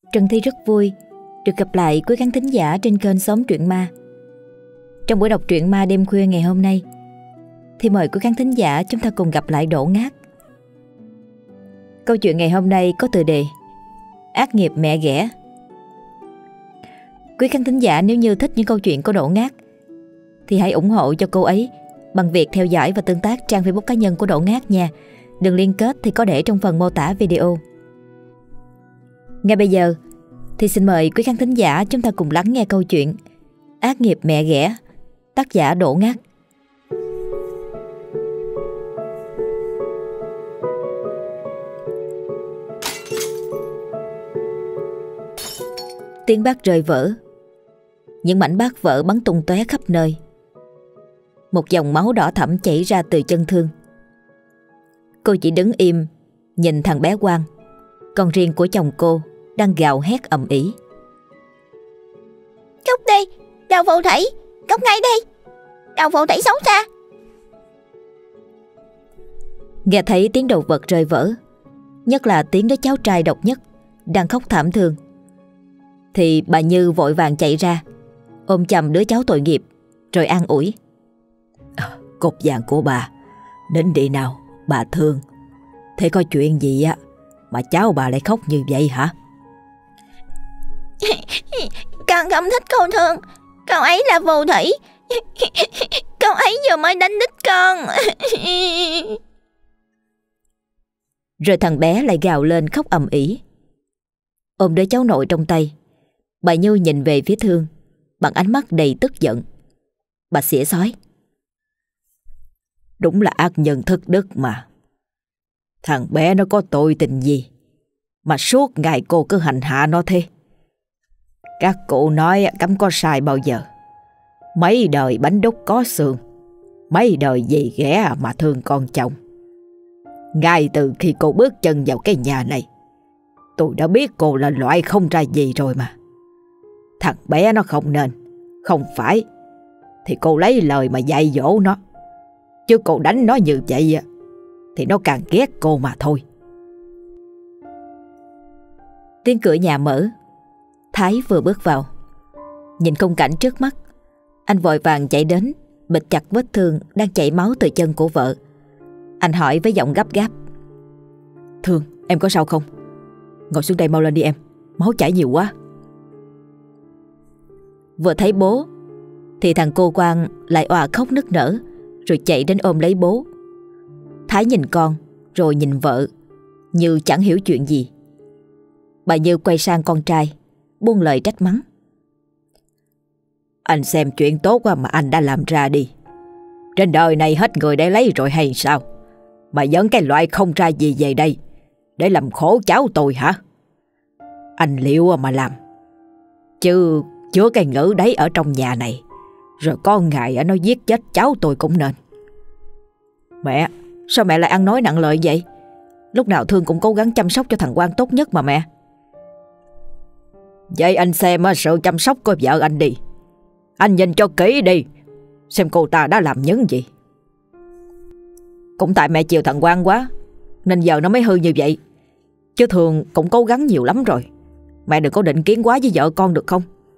Trần Thi rất vui được gặp lại quý khán thính giả trên kênh Xóm Truyện Ma. Trong buổi đọc truyện ma đêm khuya ngày hôm nay thì mời quý khán thính giả chúng ta cùng gặp lại Đỗ Ngát. Câu chuyện ngày hôm nay có tựa đề Ác nghiệp mẹ ghẻ. Quý khán thính giả nếu như thích những câu chuyện của Đỗ Ngát thì hãy ủng hộ cho cô ấy bằng việc theo dõi và tương tác trang Facebook cá nhân của Đỗ Ngát nha. Đường liên kết thì có để trong phần mô tả video. Ngay bây giờ thì xin mời quý khán thính giả chúng ta cùng lắng nghe câu chuyện Ác nghiệp mẹ ghẻ, tác giả Đỗ Ngát. Tiếng bát rơi vỡ, những mảnh bát vỡ bắn tung tóe khắp nơi. Một dòng máu đỏ thẫm chảy ra từ chân Thương. Cô chỉ đứng im nhìn thằng bé Quang, con riêng của chồng cô, đang gào hét ầm ĩ. Cốc đi, đầu phù thủy, cốc ngay đi, đầu phù thủy xấu xa. Nghe thấy tiếng đồ vật rơi vỡ, nhất là tiếng đứa cháu trai độc nhất đang khóc thảm thương, thì bà Như vội vàng chạy ra ôm chầm đứa cháu tội nghiệp rồi an ủi. Cột vàng của bà, đến đi nào, bà Thương. Thế có chuyện gì á mà cháu bà lại khóc như vậy hả? Con không thích cô Thương, cô ấy là phù thủy. Cô ấy vừa mới đánh đít con. Rồi thằng bé lại gào lên khóc ầm ĩ. Ôm đứa cháu nội trong tay, bà Như nhìn về phía Thương bằng ánh mắt đầy tức giận. Bà xỉa xói. Đúng là ác nhân thất đức mà. Thằng bé nó có tội tình gì mà suốt ngày cô cứ hành hạ nó thế? Các cụ nói cấm có sai bao giờ. Mấy đời bánh đúc có xương, mấy đời dì ghẻ mà thương con chồng. Ngay từ khi cô bước chân vào cái nhà này, tôi đã biết cô là loại không ra gì rồi mà. Thằng bé nó không nên, không phải thì cô lấy lời mà dạy dỗ nó. Chứ cô đánh nó như vậy thì nó càng ghét cô mà thôi. Tiếng cửa nhà mở. Thái vừa bước vào, nhìn khung cảnh trước mắt, anh vội vàng chạy đến bịt chặt vết thương đang chảy máu từ chân của vợ. Anh hỏi với giọng gấp gáp. Thương, em có sao không? Ngồi xuống đây mau lên đi em, máu chảy nhiều quá. Vừa thấy bố thì thằng cô Quang lại òa khóc nức nở, rồi chạy đến ôm lấy bố. Thái nhìn con rồi nhìn vợ như chẳng hiểu chuyện gì. Bà Như quay sang con trai buông lời trách mắng. Anh xem chuyện tốt quá mà anh đã làm ra đi. Trên đời này hết người để lấy rồi hay sao? Mà dẫn cái loại không ra gì về đây để làm khổ cháu tôi hả? Anh liệu mà làm, chứ chứa cái ngữ đấy ở trong nhà này, rồi có ngày nó giết chết cháu tôi cũng nên. Mẹ, sao mẹ lại ăn nói nặng lời vậy? Lúc nào Thương cũng cố gắng chăm sóc cho thằng Quang tốt nhất mà mẹ. Vậy anh xem sự chăm sóc của vợ anh đi. Anh nhìn cho kỹ đi, xem cô ta đã làm những gì. Cũng tại mẹ chiều thằng Quang quá nên giờ nó mới hư như vậy. Chứ Thương cũng cố gắng nhiều lắm rồi. Mẹ đừng có định kiến quá với vợ con được không?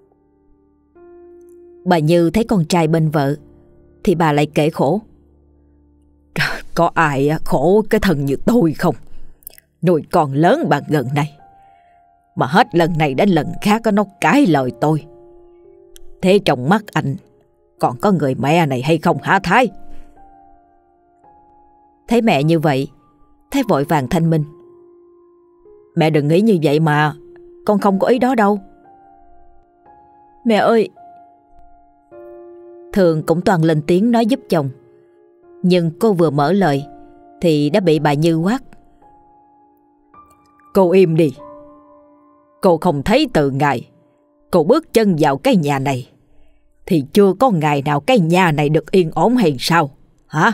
Bà Như thấy con trai bên vợ thì bà lại kể khổ. Có ai khổ cái thân như tôi không? Nuôi con lớn bằng gần này, mà hết lần này đến lần khác nó cãi lời tôi. Thế trong mắt anh còn có người mẹ này hay không hả Thái? Thấy mẹ như vậy, Thái vội vàng thanh minh. Mẹ đừng nghĩ như vậy mà, con không có ý đó đâu. Mẹ ơi! Thường cũng toàn lên tiếng nói giúp chồng, nhưng cô vừa mở lời thì đã bị bà Như quát. Cô im đi. Cô không thấy từ ngày cô bước chân vào cái nhà này thì chưa có ngày nào cái nhà này được yên ổn hay sao hả?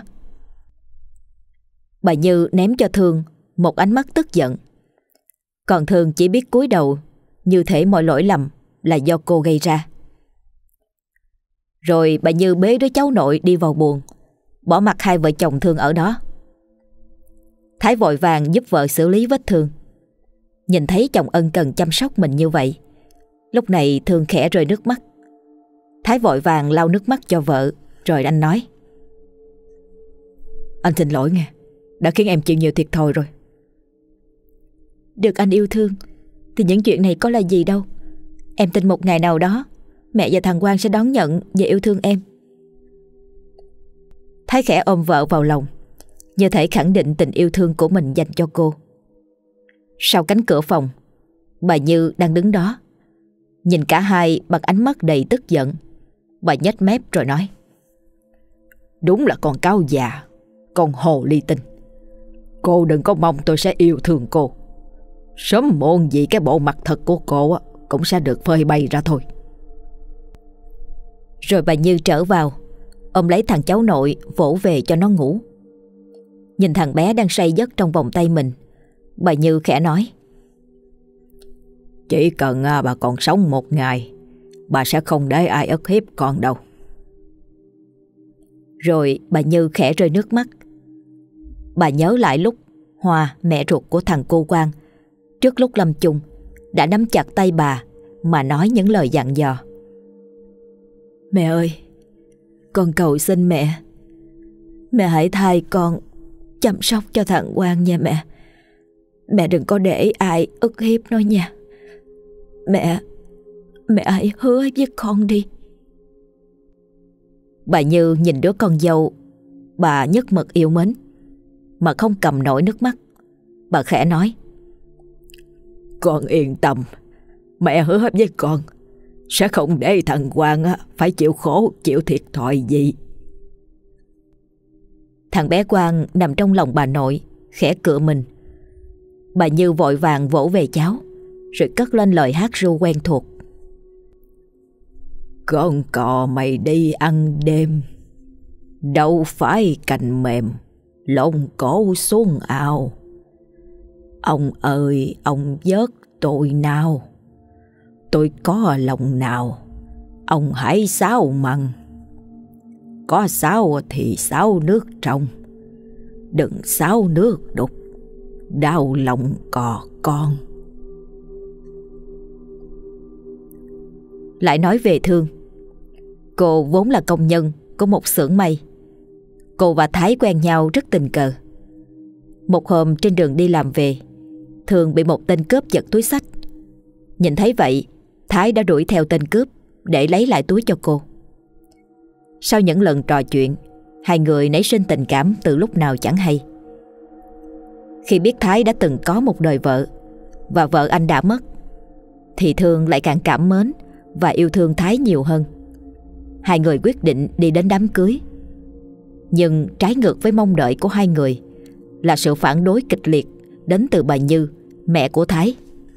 Bà Như ném cho Thương một ánh mắt tức giận. Còn Thương chỉ biết cúi đầu, như thể mọi lỗi lầm là do cô gây ra. Rồi bà Như bế đứa cháu nội đi vào buồng, bỏ mặc hai vợ chồng Thương ở đó. Thái vội vàng giúp vợ xử lý vết thương. Nhìn thấy chồng ân cần chăm sóc mình như vậy, lúc này Thương khẽ rơi nước mắt. Thái vội vàng lau nước mắt cho vợ, rồi anh nói: Anh xin lỗi nghe, đã khiến em chịu nhiều thiệt thòi rồi. Được anh yêu thương thì những chuyện này có là gì đâu. Em tin một ngày nào đó mẹ và thằng Quang sẽ đón nhận và yêu thương em. Thái khẽ ôm vợ vào lòng, như thể khẳng định tình yêu thương của mình dành cho cô. Sau cánh cửa phòng, bà Như đang đứng đó, nhìn cả hai bằng ánh mắt đầy tức giận. Bà nhếch mép rồi nói: Đúng là con cáo già, con hồ ly tinh. Cô đừng có mong tôi sẽ yêu thương cô. Sớm muộn gì cái bộ mặt thật của cô cũng sẽ được phơi bày ra thôi. Rồi bà Như trở vào, ôm lấy thằng cháu nội vỗ về cho nó ngủ. Nhìn thằng bé đang say giấc trong vòng tay mình, bà Như khẽ nói: Chỉ cần bà còn sống một ngày, bà sẽ không để ai ức hiếp con đâu. Rồi bà Như khẽ rơi nước mắt. Bà nhớ lại lúc Hoa, mẹ ruột của thằng cô Quang, trước lúc lâm chung đã nắm chặt tay bà mà nói những lời dặn dò: Mẹ ơi, con cầu xin mẹ hãy thay con chăm sóc cho thằng Quang nha mẹ. Mẹ đừng có để ai ức hiếp nó nha. Mẹ hãy hứa với con đi. Bà Như nhìn đứa con dâu bà nhất mực yêu mến mà không cầm nổi nước mắt. Bà khẽ nói: Con yên tâm, mẹ hứa với con sẽ không để thằng Quang phải chịu khổ chịu thiệt thòi gì. Thằng bé Quang nằm trong lòng bà nội, khẽ cựa mình. Bà Như vội vàng vỗ về cháu, rồi cất lên lời hát ru quen thuộc: Con cò mày đi ăn đêm, đâu phải cành mềm lông cổ xuống ao. Ông ơi ông vớt tôi nào, tôi có lòng nào ông hãy xáo mặn. Có xáo thì xáo nước trong, đừng xáo nước đục, đau lòng cò con. Lại nói về Thương. Cô vốn là công nhân của một xưởng may. Cô và Thái quen nhau rất tình cờ. Một hôm trên đường đi làm về, Thương bị một tên cướp giật túi xách. Nhìn thấy vậy, Thái đã đuổi theo tên cướp để lấy lại túi cho cô. Sau những lần trò chuyện, hai người nảy sinh tình cảm từ lúc nào chẳng hay. Khi biết Thái đã từng có một đời vợ và vợ anh đã mất, thì Thương lại càng cảm mến và yêu thương Thái nhiều hơn. Hai người quyết định đi đến đám cưới. Nhưng trái ngược với mong đợi của hai người là sự phản đối kịch liệt đến từ bà Như, mẹ của Thái.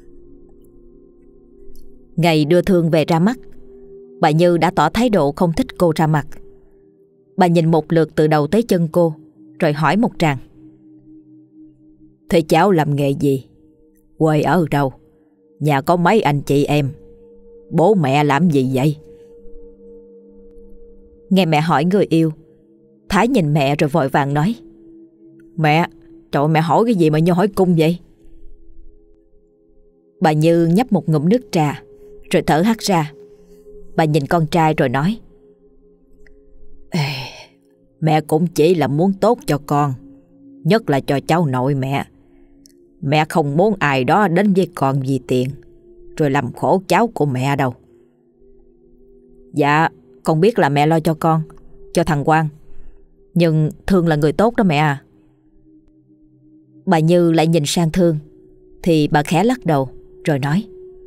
Ngày đưa Thương về ra mắt, bà Như đã tỏ thái độ không thích cô ra mặt. Bà nhìn một lượt từ đầu tới chân cô, rồi hỏi một tràng: Thế cháu làm nghề gì? Quê ở đâu? Nhà có mấy anh chị em? Bố mẹ làm gì vậy? Nghe mẹ hỏi người yêu, Thái nhìn mẹ rồi vội vàng nói: Mẹ, trời, mẹ hỏi cái gì mà như hỏi cung vậy? Bà Như nhấp một ngụm nước trà rồi thở hắt ra. Bà nhìn con trai rồi nói: Mẹ cũng chỉ là muốn tốt cho con, nhất là cho cháu nội mẹ. Mẹ không muốn ai đó đến với con vì tiền rồi làm khổ cháu của mẹ đâu. Dạ, con biết là mẹ lo cho con, cho thằng Quang, nhưng Thương là người tốt đó mẹ à. Bà Như lại nhìn sang Thương, thì bà khẽ lắc đầu rồi nói: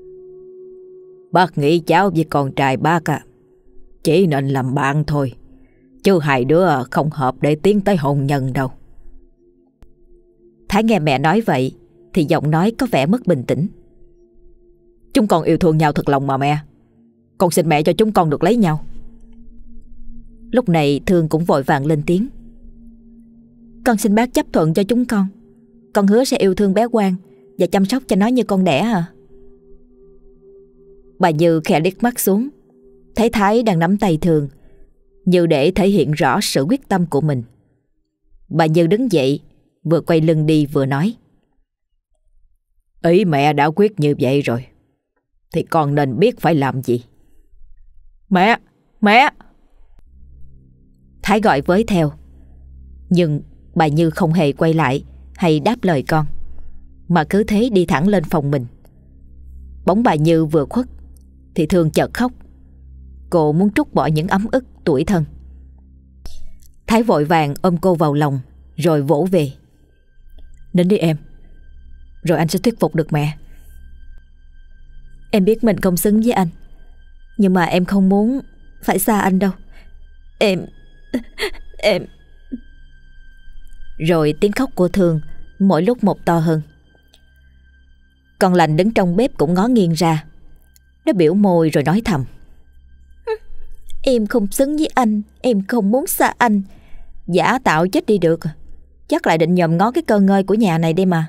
Bác nghĩ cháu với con trai bác chỉ nên làm bạn thôi, chứ hai đứa không hợp để tiến tới hôn nhân đâu. Thái nghe mẹ nói vậy thì giọng nói có vẻ mất bình tĩnh. Chúng con yêu thương nhau thật lòng mà mẹ. Con xin mẹ cho chúng con được lấy nhau. Lúc này Thương cũng vội vàng lên tiếng: Con xin bác chấp thuận cho chúng con. Con hứa sẽ yêu thương bé Quang và chăm sóc cho nó như con đẻ à. Bà Như khẽ liếc mắt xuống, thấy Thái đang nắm tay Thương, như để thể hiện rõ sự quyết tâm của mình. Bà Như đứng dậy, vừa quay lưng đi vừa nói: Ý mẹ đã quyết như vậy rồi thì con nên biết phải làm gì. Mẹ, mẹ! Thái gọi với theo. Nhưng bà Như không hề quay lại hay đáp lời con, mà cứ thế đi thẳng lên phòng mình. Bóng bà Như vừa khuất thì Thương chợt khóc. Cô muốn trút bỏ những ấm ức tủi thân. Thái vội vàng ôm cô vào lòng rồi vỗ về. Nín đi em, rồi anh sẽ thuyết phục được mẹ. Em biết mình không xứng với anh, nhưng mà em không muốn phải xa anh đâu. Em... Rồi tiếng khóc của Thương mỗi lúc một to hơn. Con Lành đứng trong bếp cũng ngó nghiêng ra. Nó biểu môi rồi nói thầm: Em không xứng với anh, em không muốn xa anh. Giả tạo chết đi được. Chắc lại định nhòm ngó cái cơ ngơi của nhà này đây mà.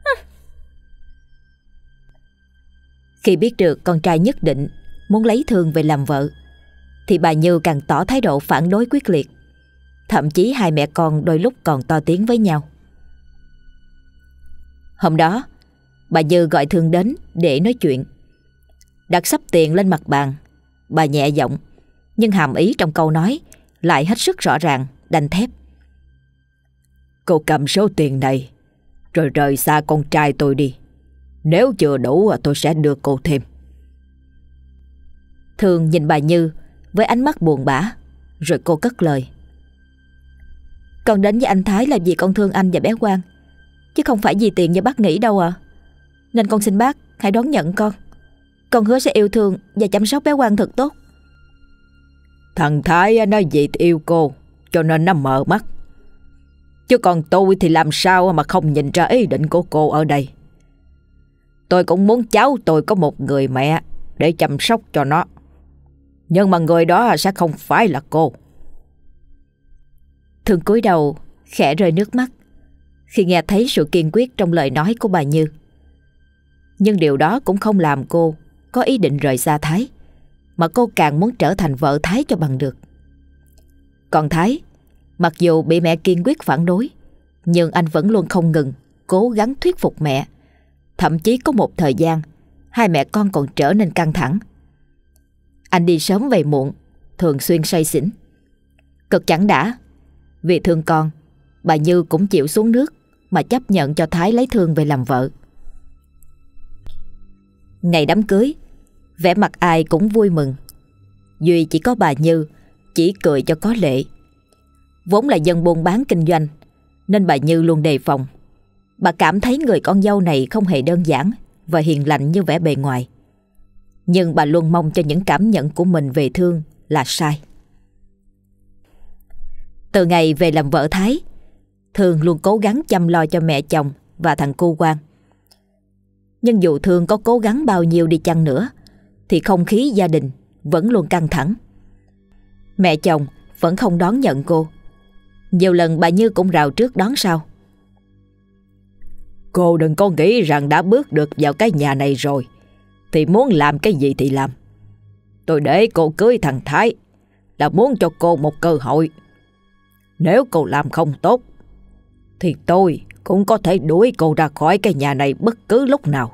Khi biết được con trai nhất định muốn lấy Thương về làm vợ thì bà Như càng tỏ thái độ phản đối quyết liệt. Thậm chí hai mẹ con đôi lúc còn to tiếng với nhau. Hôm đó bà Như gọi Thương đến để nói chuyện. Đặt xấp tiền lên mặt bàn, bà nhẹ giọng, nhưng hàm ý trong câu nói lại hết sức rõ ràng, đanh thép. Cô cầm số tiền này rồi rời xa con trai tôi đi. Nếu chưa đủ tôi sẽ đưa cô thêm. Thương nhìn bà Như với ánh mắt buồn bã, rồi cô cất lời: Con đến với anh Thái là vì con thương anh và bé Quang, chứ không phải vì tiền như bác nghĩ đâu à. Nên con xin bác hãy đón nhận con. Con hứa sẽ yêu thương và chăm sóc bé Quang thật tốt. Thằng Thái nó vì yêu cô cho nên nó mờ mắt, chứ còn tôi thì làm sao mà không nhìn ra ý định của cô ở đây. Tôi cũng muốn cháu tôi có một người mẹ để chăm sóc cho nó, nhưng mà người đó sẽ không phải là cô. Thương cúi đầu khẽ rơi nước mắt khi nghe thấy sự kiên quyết trong lời nói của bà Như. Nhưng điều đó cũng không làm cô có ý định rời xa Thái, mà cô càng muốn trở thành vợ Thái cho bằng được. Còn Thái, mặc dù bị mẹ kiên quyết phản đối, nhưng anh vẫn luôn không ngừng cố gắng thuyết phục mẹ. Thậm chí có một thời gian hai mẹ con còn trở nên căng thẳng. Anh đi sớm về muộn, thường xuyên say xỉn. Cực chẳng đã, vì thương con, bà Như cũng chịu xuống nước mà chấp nhận cho Thái lấy Thương về làm vợ. Ngày đám cưới, vẻ mặt ai cũng vui mừng, duy chỉ có bà Như chỉ cười cho có lệ. Vốn là dân buôn bán kinh doanh nên bà Như luôn đề phòng. Bà cảm thấy người con dâu này không hề đơn giản và hiền lành như vẻ bề ngoài. Nhưng bà luôn mong cho những cảm nhận của mình về Thương là sai. Từ ngày về làm vợ Thái, Thương luôn cố gắng chăm lo cho mẹ chồng và thằng cu Quang. Nhưng dù Thương có cố gắng bao nhiêu đi chăng nữa thì không khí gia đình vẫn luôn căng thẳng. Mẹ chồng vẫn không đón nhận cô. Nhiều lần bà Như cũng rào trước đón sau. Cô đừng có nghĩ rằng đã bước được vào cái nhà này rồi thì muốn làm cái gì thì làm. Tôi để cô cưới thằng Thái là muốn cho cô một cơ hội. Nếu cô làm không tốt thì tôi cũng có thể đuổi cô ra khỏi cái nhà này bất cứ lúc nào.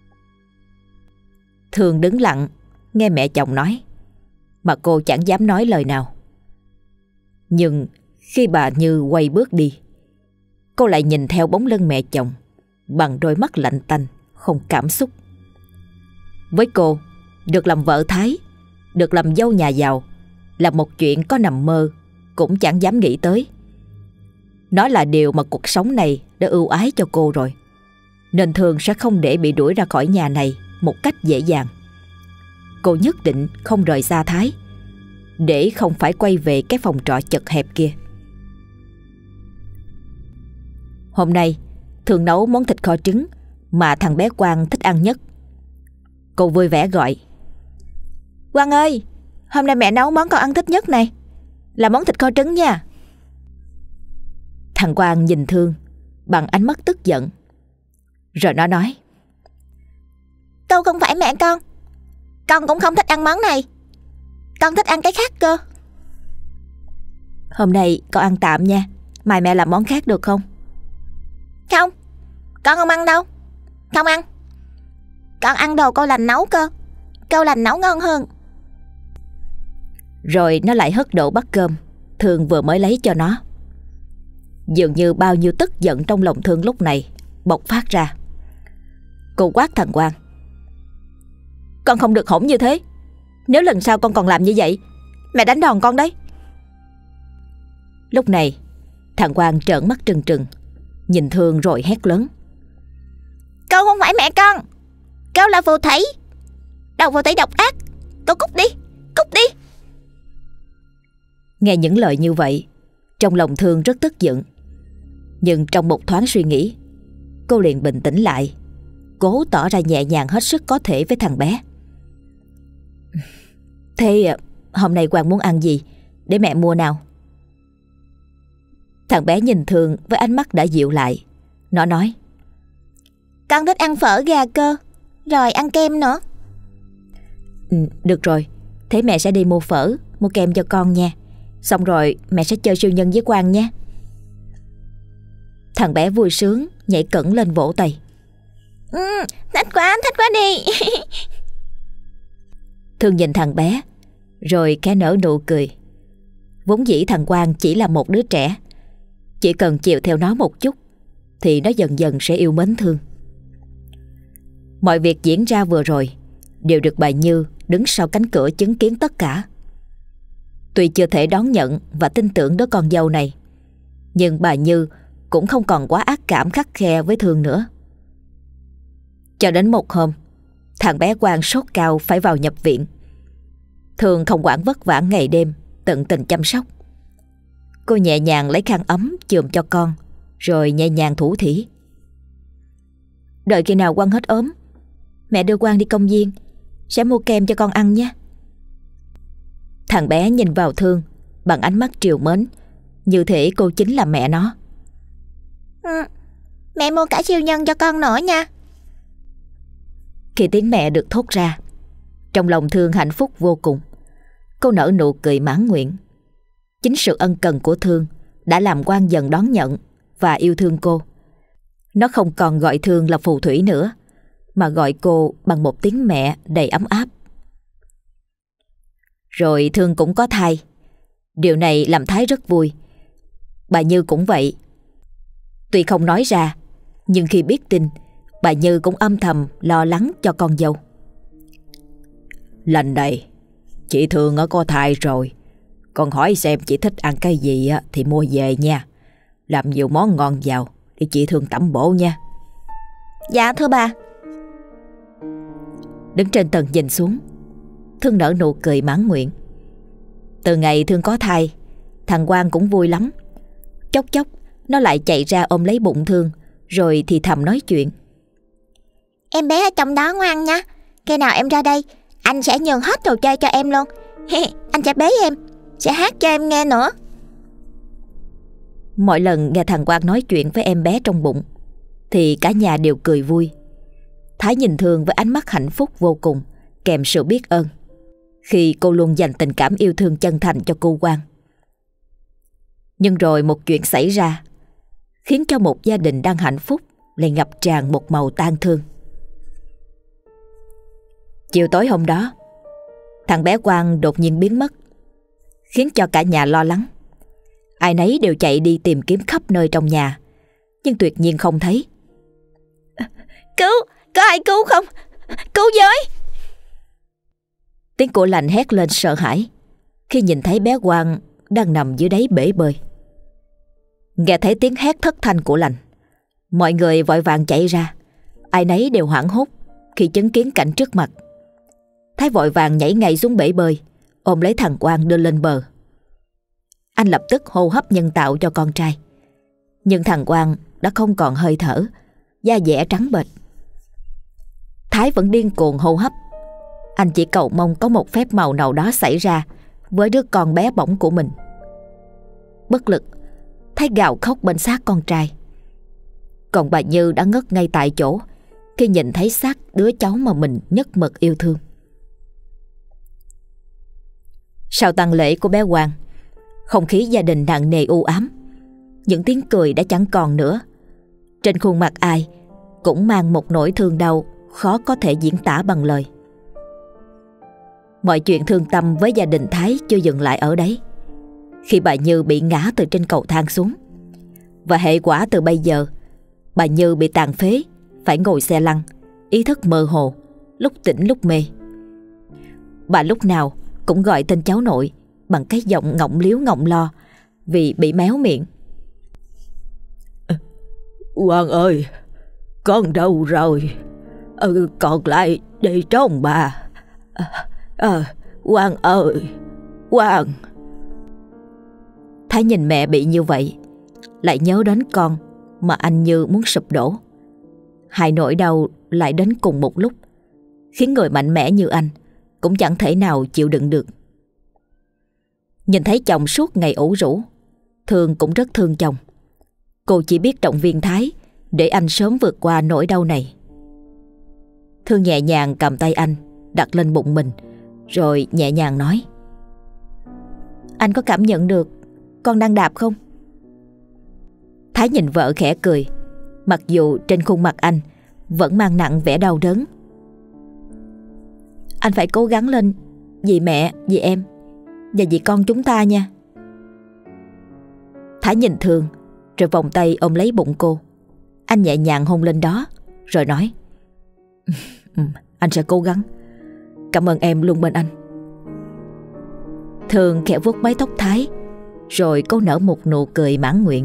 Thương đứng lặng nghe mẹ chồng nói, mà cô chẳng dám nói lời nào. Nhưng khi bà Như quay bước đi, cô lại nhìn theo bóng lưng mẹ chồng bằng đôi mắt lạnh tanh, không cảm xúc. Với cô, được làm vợ Thái, được làm dâu nhà giàu là một chuyện có nằm mơ cũng chẳng dám nghĩ tới. Nó là điều mà cuộc sống này đã ưu ái cho cô rồi, nên Thương sẽ không để bị đuổi ra khỏi nhà này một cách dễ dàng. Cô nhất định không rời xa Thái, để không phải quay về cái phòng trọ chật hẹp kia. Hôm nay Thương nấu món thịt kho trứng mà thằng bé Quang thích ăn nhất. Cô vui vẻ gọi: Quang ơi, hôm nay mẹ nấu món con ăn thích nhất này, là món thịt kho trứng nha. Thằng Quang nhìn Thương bằng ánh mắt tức giận, rồi nó nói: Câu không phải mẹ con cũng không thích ăn món này, con thích ăn cái khác cơ. Hôm nay con ăn tạm nha, mai mẹ làm món khác được không? Không, con không ăn đâu, không ăn, Con ăn đồ cô Lành nấu cơ. Cô Lành nấu ngon hơn. Rồi nó lại hất đổ bát cơm Thương vừa mới lấy cho nó. Dường như bao nhiêu tức giận trong lòng Thương lúc này bộc phát ra. Cô quát thằng Quang: Con không được hỗn như thế. Nếu lần sau con còn làm như vậy, mẹ đánh đòn con đấy. Lúc này thằng Quang trợn mắt trừng trừng nhìn Thương rồi hét lớn: Cô không phải mẹ con. Cô là phù thủy. Đầu phù thủy độc ác. Cô cút đi. Cút đi. Nghe những lời như vậy, trong lòng Thương rất tức giận. Nhưng trong một thoáng suy nghĩ, cô liền bình tĩnh lại, cố tỏ ra nhẹ nhàng hết sức có thể với thằng bé. Thế hôm nay Quang muốn ăn gì, để mẹ mua nào? Thằng bé nhìn Thương với ánh mắt đã dịu lại. Nó nói: Con thích ăn phở gà cơ. Rồi ăn kem nữa. Được rồi, thế mẹ sẽ đi mua phở, mua kem cho con nha. Xong rồi mẹ sẽ chơi siêu nhân với Quang nhé. Thằng bé vui sướng nhảy cẫng lên vỗ tay. Thích quá đi. Thương nhìn thằng bé rồi khẽ nở nụ cười. Vốn dĩ thằng Quang chỉ là một đứa trẻ, chỉ cần chiều theo nó một chút thì nó dần dần sẽ yêu mến Thương. Mọi việc diễn ra vừa rồi đều được bà Như đứng sau cánh cửa chứng kiến tất cả. Tuy chưa thể đón nhận và tin tưởng đứa con dâu này, nhưng bà Như cũng không còn quá ác cảm khắt khe với Thương nữa. Cho đến một hôm, thằng bé Quang sốt cao phải vào nhập viện. Thương không quản vất vả ngày đêm tận tình chăm sóc. Cô nhẹ nhàng lấy khăn ấm chườm cho con, rồi nhẹ nhàng thủ thỉ: Đợi khi nào Quang hết ốm, mẹ đưa Quang đi công viên, sẽ mua kem cho con ăn nhé. Thằng bé nhìn vào Thương bằng ánh mắt trìu mến, như thể cô chính là mẹ nó. Mẹ mua cả siêu nhân cho con nữa nha. Khi tiếng mẹ được thốt ra, trong lòng Thương hạnh phúc vô cùng. Cô nở nụ cười mãn nguyện. Chính sự ân cần của Thương đã làm Quang dần đón nhận và yêu thương cô. Nó không còn gọi Thương là phù thủy nữa, mà gọi cô bằng một tiếng mẹ đầy ấm áp. Rồi Thương cũng có thai. Điều này làm Thái rất vui. Bà Như cũng vậy. Tuy không nói ra, nhưng khi biết tin, bà Như cũng âm thầm lo lắng cho con dâu. Lần này chị Thương có thai rồi. Con hỏi xem chị thích ăn cái gì thì mua về nha. Làm nhiều món ngon vào để chị Thương tẩm bổ nha. Dạ thưa bà. Đứng trên tầng nhìn xuống, Thương nở nụ cười mãn nguyện. Từ ngày Thương có thai, thằng Quang cũng vui lắm. Chốc chốc nó lại chạy ra ôm lấy bụng Thương, rồi thì thầm nói chuyện: Em bé ở trong đó ngoan nha. Khi nào em ra đây, anh sẽ nhường hết đồ chơi cho em luôn. Anh sẽ bế em, sẽ hát cho em nghe nữa. Mỗi lần nghe thằng Quang nói chuyện với em bé trong bụng thì cả nhà đều cười vui. Thái nhìn Thương với ánh mắt hạnh phúc vô cùng, kèm sự biết ơn, khi cô luôn dành tình cảm yêu thương chân thành cho cô Quang. Nhưng rồi một chuyện xảy ra, khiến cho một gia đình đang hạnh phúc lại ngập tràn một màu tang thương. Chiều tối hôm đó, thằng bé Quang đột nhiên biến mất, khiến cho cả nhà lo lắng. Ai nấy đều chạy đi tìm kiếm khắp nơi trong nhà, nhưng tuyệt nhiên không thấy. Cứu, có ai cứu không? Cứu với! Tiếng của Lành hét lên sợ hãi khi nhìn thấy bé Quang đang nằm dưới đáy bể bơi. Nghe thấy tiếng hét thất thanh của Lành, mọi người vội vàng chạy ra. Ai nấy đều hoảng hốt khi chứng kiến cảnh trước mặt. Thái vội vàng nhảy ngay xuống bể bơi, ôm lấy thằng Quang đưa lên bờ. Anh lập tức hô hấp nhân tạo cho con trai, nhưng thằng Quang đã không còn hơi thở, da dẻ trắng bệch. Thái vẫn điên cuồng hô hấp. Anh chỉ cầu mong có một phép màu nào đó xảy ra với đứa con bé bỏng của mình. Bất lực, Thái gào khóc bên xác con trai. Còn bà Như đã ngất ngay tại chỗ khi nhìn thấy xác đứa cháu mà mình nhất mực yêu thương. Sau tang lễ của bé Quang, không khí gia đình nặng nề u ám. Những tiếng cười đã chẳng còn nữa. Trên khuôn mặt ai cũng mang một nỗi thương đau khó có thể diễn tả bằng lời. Mọi chuyện thương tâm với gia đình Thái chưa dừng lại ở đấy. Khi bà Như bị ngã từ trên cầu thang xuống, và hệ quả từ bây giờ, bà Như bị tàn phế, phải ngồi xe lăn, ý thức mơ hồ, lúc tỉnh lúc mê. Bà lúc nào cũng gọi tên cháu nội bằng cái giọng ngọng liếu ngọng lo vì bị méo miệng. Quang ơi, con đâu rồi? Con lại đi trông bà. Quang ơi, Quang. Thái nhìn mẹ bị như vậy, lại nhớ đến con mà anh như muốn sụp đổ. Hai nỗi đau lại đến cùng một lúc, khiến người mạnh mẽ như anh cũng chẳng thể nào chịu đựng được. Nhìn thấy chồng suốt ngày ủ rũ, Thương cũng rất thương chồng. Cô chỉ biết động viên Thái để anh sớm vượt qua nỗi đau này. Thương nhẹ nhàng cầm tay anh đặt lên bụng mình, rồi nhẹ nhàng nói: "Anh có cảm nhận được con đang đạp không?" Thái nhìn vợ khẽ cười, mặc dù trên khuôn mặt anh vẫn mang nặng vẻ đau đớn. "Anh phải cố gắng lên vì mẹ, vì em và vì con chúng ta nha." Thái nhìn Thương rồi vòng tay ôm lấy bụng cô. Anh nhẹ nhàng hôn lên đó rồi nói: "Anh sẽ cố gắng. Cảm ơn em luôn bên anh." Thương khẽ vuốt mái tóc Thái, rồi cô nở một nụ cười mãn nguyện.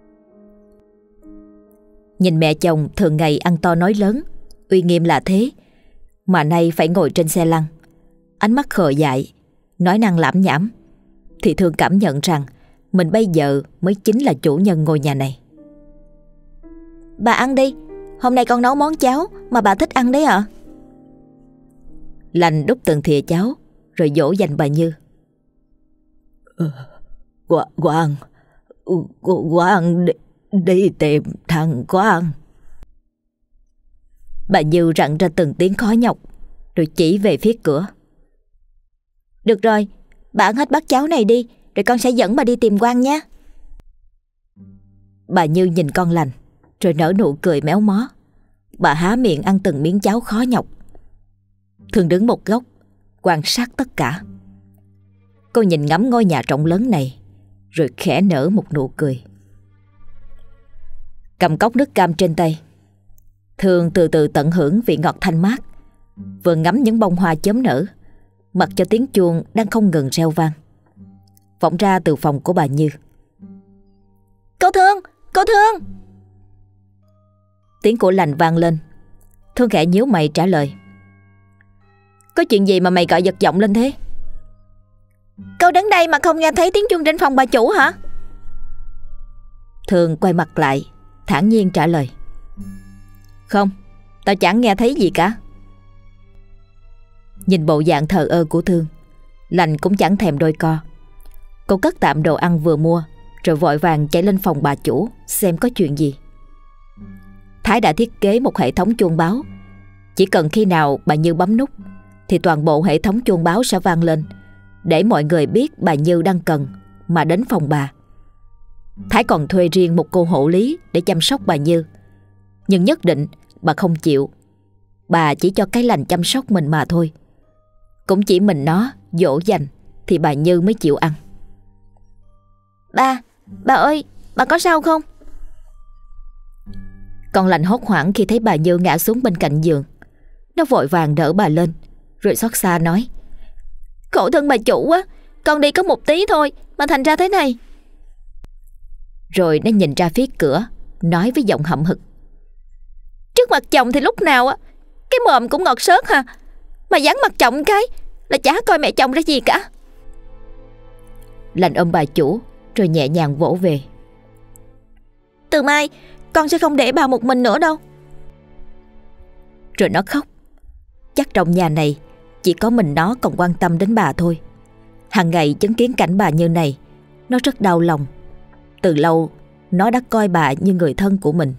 Nhìn mẹ chồng thường ngày ăn to nói lớn, uy nghiêm là thế, mà nay phải ngồi trên xe lăn, ánh mắt khờ dại, nói năng lảm nhảm, thì Thương cảm nhận rằng mình bây giờ mới chính là chủ nhân ngôi nhà này. "Bà ăn đi, hôm nay con nấu món cháo mà bà thích ăn đấy ạ." Lành đút từng thìa cháo rồi dỗ dành bà Như. Quang đi tìm thằng Quang. Bà Như rặn ra từng tiếng khó nhọc, rồi chỉ về phía cửa. "Được rồi, bà ăn hết bát cháo này đi, rồi con sẽ dẫn bà đi tìm Quang nha." Bà Như nhìn con Lành rồi nở nụ cười méo mó. Bà há miệng ăn từng miếng cháo khó nhọc. Thương đứng một góc quan sát tất cả. Cô nhìn ngắm ngôi nhà rộng lớn này, rồi khẽ nở một nụ cười. Cầm cốc nước cam trên tay, Thương từ từ tận hưởng vị ngọt thanh mát, vừa ngắm những bông hoa chớm nở, mặc cho tiếng chuông đang không ngừng reo vang vọng ra từ phòng của bà Như. Cô Thương! Cô Thương!" Tiếng của Lành vang lên. Thương khẽ nhíu mày trả lời: "Có chuyện gì mà mày gọi giật giọng lên thế?" "Cô đến đây mà không nghe thấy tiếng chuông trên phòng bà chủ hả?" Thương quay mặt lại, thản nhiên trả lời: "Không, tao chẳng nghe thấy gì cả." Nhìn bộ dạng thờ ơ của Thương, Lành cũng chẳng thèm đôi co. Cô cất tạm đồ ăn vừa mua, rồi vội vàng chạy lên phòng bà chủ xem có chuyện gì. Thái đã thiết kế một hệ thống chuông báo. Chỉ cần khi nào bà Như bấm nút thì toàn bộ hệ thống chuông báo sẽ vang lên, để mọi người biết bà Như đang cần mà đến phòng bà. Thái còn thuê riêng một cô hộ lý để chăm sóc bà Như, nhưng nhất định bà không chịu. Bà chỉ cho cái Lành chăm sóc mình mà thôi. Cũng chỉ mình nó dỗ dành thì bà Như mới chịu ăn. Bà ơi, bà có sao không?" Con Lành hốt hoảng khi thấy bà Như ngã xuống bên cạnh giường. Nó vội vàng đỡ bà lên, rồi xót xa nói: "Khổ thân bà chủ á, con đi có một tí thôi mà thành ra thế này." Rồi nó nhìn ra phía cửa, nói với giọng hậm hực: "Trước mặt chồng thì lúc nào á cái mồm cũng ngọt xớt ha, mà dán mặt chồng cái là chả coi mẹ chồng ra gì cả." Lành ôm bà chủ rồi nhẹ nhàng vỗ về: "Từ mai con sẽ không để bà một mình nữa đâu." Rồi nó khóc. Chắc trong nhà này chỉ có mình nó còn quan tâm đến bà thôi. Hàng ngày chứng kiến cảnh bà như này, nó rất đau lòng. Từ lâu nó đã coi bà như người thân của mình.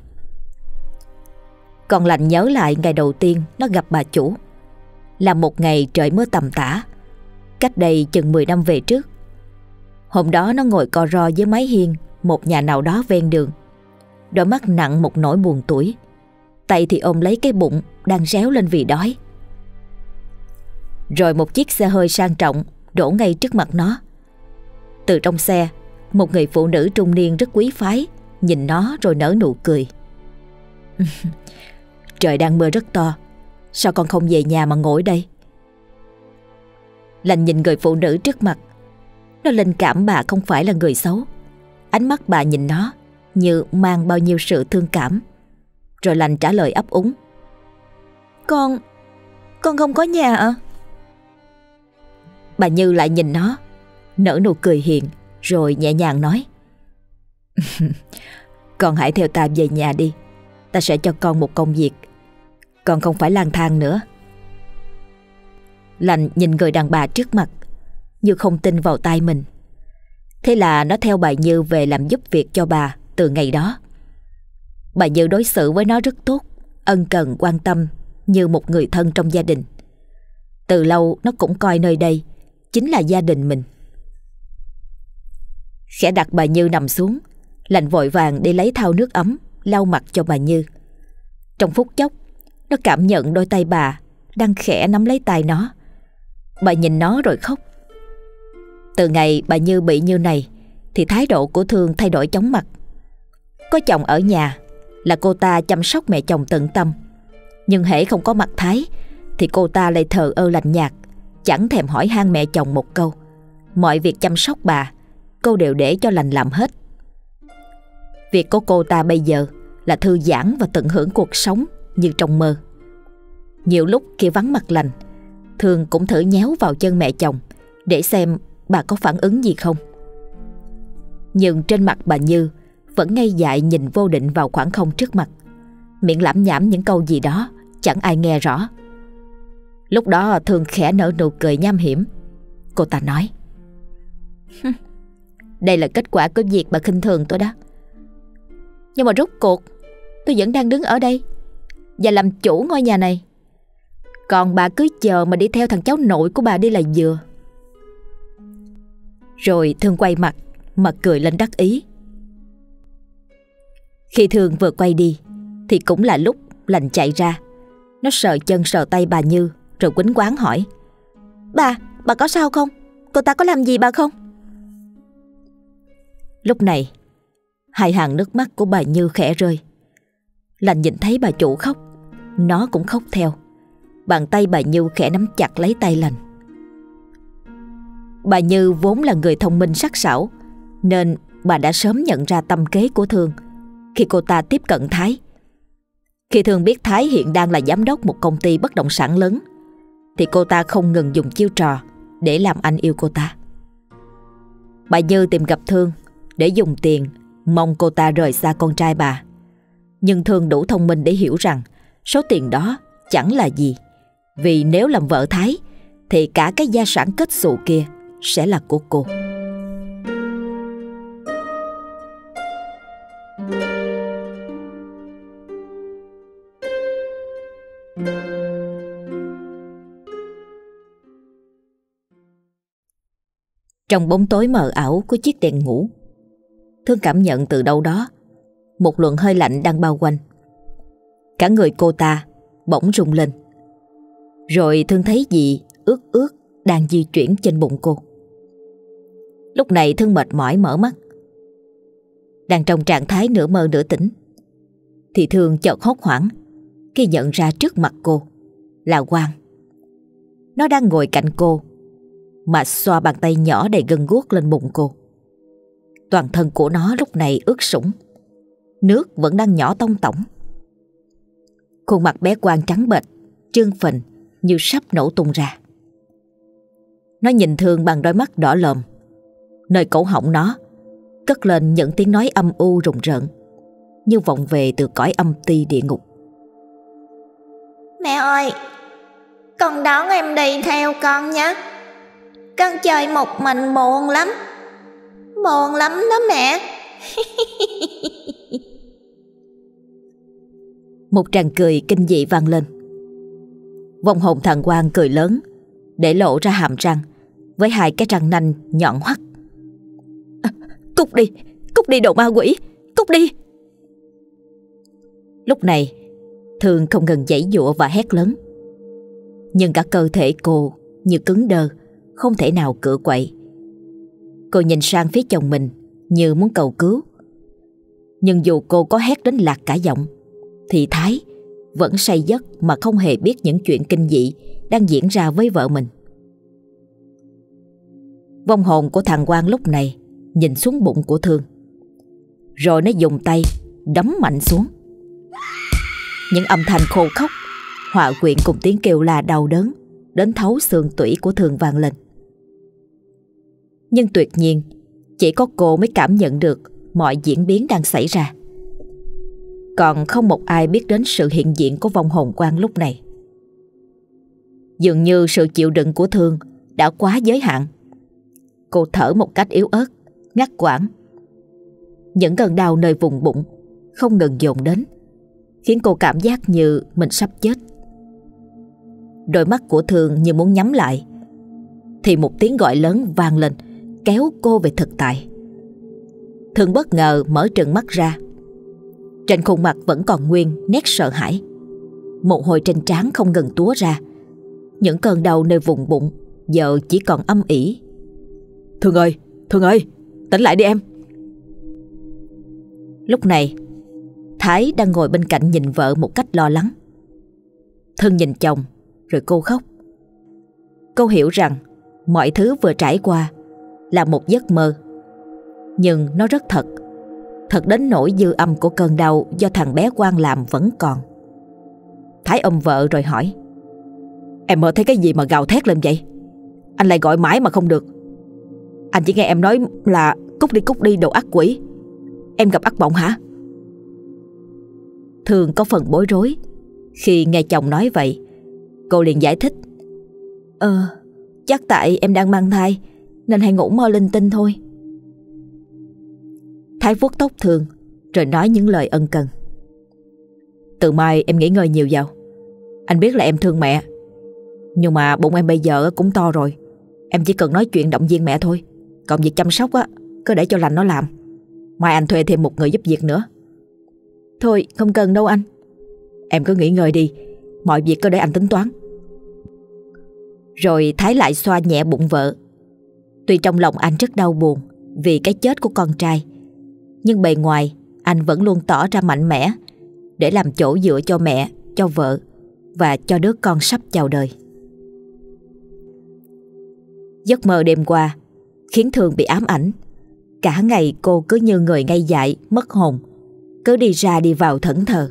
Còn Lành nhớ lại ngày đầu tiên nó gặp bà chủ, là một ngày trời mưa tầm tã, cách đây chừng 10 năm về trước. Hôm đó nó ngồi co ro dưới mái hiên một nhà nào đó ven đường, đôi mắt nặng một nỗi buồn tủi. tay thì ôm lấy cái bụng đang réo lên vì đói. Rồi một chiếc xe hơi sang trọng đổ ngay trước mặt nó. Từ trong xe, một người phụ nữ trung niên rất quý phái nhìn nó rồi nở nụ cười. Trời đang mưa rất to, sao con không về nhà mà ngồi đây? Lành nhìn người phụ nữ trước mặt. Nó linh cảm bà không phải là người xấu. Ánh mắt bà nhìn nó như mang bao nhiêu sự thương cảm. Rồi Lành trả lời ấp úng. Con không có nhà ạ. Bà Như lại nhìn nó, nở nụ cười hiền, rồi nhẹ nhàng nói. Con hãy theo ta về nhà đi. Ta sẽ cho con một công việc. Con không phải lang thang nữa. Lành nhìn người đàn bà trước mặt như không tin vào tai mình. Thế là nó theo bà Như về làm giúp việc cho bà từ ngày đó. Bà Như đối xử với nó rất tốt, ân cần quan tâm như một người thân trong gia đình. Từ lâu nó cũng coi nơi đây chính là gia đình mình. Khẽ đặt bà Như nằm xuống, Lành vội vàng đi lấy thau nước ấm lau mặt cho bà Như. Trong phút chốc, nó cảm nhận đôi tay bà đang khẽ nắm lấy tay nó. Bà nhìn nó rồi khóc. Từ ngày bà Như bị như này thì thái độ của Thương thay đổi chóng mặt. Có chồng ở nhà là cô ta chăm sóc mẹ chồng tận tâm, nhưng hễ không có mặt Thái thì cô ta lại thờ ơ lạnh nhạt, chẳng thèm hỏi han mẹ chồng một câu. Mọi việc chăm sóc bà cô đều để cho Lành làm hết. Việc của cô ta bây giờ là thư giãn và tận hưởng cuộc sống như trong mơ. Nhiều lúc khi vắng mặt Lành, Thương cũng thử nhéo vào chân mẹ chồng để xem bà có phản ứng gì không. Nhưng trên mặt bà Như vẫn ngây dại nhìn vô định vào khoảng không trước mặt, miệng lẩm nhẩm những câu gì đó chẳng ai nghe rõ. Lúc đó Thương khẽ nở nụ cười nham hiểm. Cô ta nói. Đây là kết quả của việc bà khinh thường tôi đó. Nhưng mà rốt cuộc tôi vẫn đang đứng ở đây và làm chủ ngôi nhà này. Còn bà cứ chờ mà đi theo thằng cháu nội của bà đi là vừa. Rồi Thương quay mặt mà cười lên đắc ý. Khi Thương vừa quay đi thì cũng là lúc Lành chạy ra. Nó sờ chân sờ tay bà Như rồi quýnh quáng hỏi. Bà có sao không? Cô ta có làm gì bà không? Lúc này hai hàng nước mắt của bà Như khẽ rơi. Lành nhìn thấy bà chủ khóc, nó cũng khóc theo. Bàn tay bà Như khẽ nắm chặt lấy tay Lành. Bà Như vốn là người thông minh sắc sảo, nên bà đã sớm nhận ra tâm kế của Thương khi cô ta tiếp cận Thái. Khi Thương biết Thái hiện đang là giám đốc một công ty bất động sản lớn thì cô ta không ngừng dùng chiêu trò để làm anh yêu cô ta. Bà Như tìm gặp Thương để dùng tiền mong cô ta rời xa con trai bà. Nhưng Thương đủ thông minh để hiểu rằng số tiền đó chẳng là gì, vì nếu làm vợ Thái thì cả cái gia sản kết xù kia sẽ là của cô. Trong bóng tối mờ ảo của chiếc đèn ngủ, Thương cảm nhận từ đâu đó một luồng hơi lạnh đang bao quanh. Cả người cô ta bỗng rung lên. Rồi Thương thấy gì ướt ướt đang di chuyển trên bụng cô. Lúc này Thương mệt mỏi mở mắt. Đang trong trạng thái nửa mơ nửa tỉnh thì Thương chợt hốt hoảng khi nhận ra trước mặt cô là Quang. Nó đang ngồi cạnh cô mà xoa bàn tay nhỏ đầy gân guốc lên bụng cô. Toàn thân của nó lúc này ướt sũng, nước vẫn đang nhỏ tông tổng. Khuôn mặt bé Quang trắng bệch, trương phình như sắp nổ tung ra. Nó nhìn Thương bằng đôi mắt đỏ lòm. Nơi cổ họng nó cất lên những tiếng nói âm u rùng rợn, như vọng về từ cõi âm ti địa ngục. Mẹ ơi, con đón em đi theo con nhé. Con chơi một mình buồn lắm đó mẹ. Một tràng cười kinh dị vang lên. Vong hồn thằng Quang cười lớn, để lộ ra hàm răng với hai cái răng nanh nhọn hoắt. Cút đi đồ ma quỷ, cút đi. Lúc này Thương không ngừng giãy giụa và hét lớn, nhưng cả cơ thể cô như cứng đơ, không thể nào cựa quậy. Cô nhìn sang phía chồng mình như muốn cầu cứu, nhưng dù cô có hét đến lạc cả giọng thì Thái vẫn say giấc mà không hề biết những chuyện kinh dị đang diễn ra với vợ mình. Vong hồn của thằng Quang lúc này nhìn xuống bụng của Thương, rồi nó dùng tay đấm mạnh xuống. Những âm thanh khô khóc hòa quyện cùng tiếng kêu la đau đớn đến thấu xương tủy của Thương vang lên. Nhưng tuyệt nhiên chỉ có cô mới cảm nhận được mọi diễn biến đang xảy ra. Còn không một ai biết đến sự hiện diện của vong hồn Quang lúc này. Dường như sự chịu đựng của Thương đã quá giới hạn. Cô thở một cách yếu ớt, ngắt quãng. Những cơn đau nơi vùng bụng không ngừng dồn đến, khiến cô cảm giác như mình sắp chết. Đôi mắt của Thương như muốn nhắm lại, thì một tiếng gọi lớn vang lên, kéo cô về thực tại. Thương bất ngờ mở trừng mắt ra. Trên khuôn mặt vẫn còn nguyên nét sợ hãi. Mồ hôi trên trán không ngừng túa ra. Những cơn đau nơi vùng bụng giờ chỉ còn âm ỉ. Thương ơi, tỉnh lại đi em. Lúc này Thái đang ngồi bên cạnh nhìn vợ một cách lo lắng. Thương nhìn chồng rồi cô khóc. Cô hiểu rằng mọi thứ vừa trải qua là một giấc mơ, nhưng nó rất thật. Thật đến nỗi dư âm của cơn đau do thằng bé Quang làm vẫn còn. Thái ôm vợ rồi hỏi, em mơ thấy cái gì mà gào thét lên vậy? Anh lại gọi mãi mà không được. Anh chỉ nghe em nói là cút đi đồ ác quỷ. Em gặp ác mộng hả? Thương có phần bối rối khi nghe chồng nói vậy. Cô liền giải thích, chắc tại em đang mang thai nên hay ngủ mơ linh tinh thôi. Thái vuốt tóc Thương rồi nói những lời ân cần. Từ mai em nghỉ ngơi nhiều vào. Anh biết là em thương mẹ, nhưng mà bụng em bây giờ cũng to rồi. Em chỉ cần nói chuyện động viên mẹ thôi. Còn việc chăm sóc á, cứ để cho lành nó làm. Mai anh thuê thêm một người giúp việc nữa. Thôi không cần đâu anh. Em cứ nghỉ ngơi đi, mọi việc cứ để anh tính toán. Rồi Thái lại xoa nhẹ bụng vợ. Tuy trong lòng anh rất đau buồn vì cái chết của con trai, nhưng bề ngoài anh vẫn luôn tỏ ra mạnh mẽ để làm chỗ dựa cho mẹ, cho vợ và cho đứa con sắp chào đời. Giấc mơ đêm qua khiến Thương bị ám ảnh. Cả ngày cô cứ như người ngây dại, mất hồn, cứ đi ra đi vào thẫn thờ.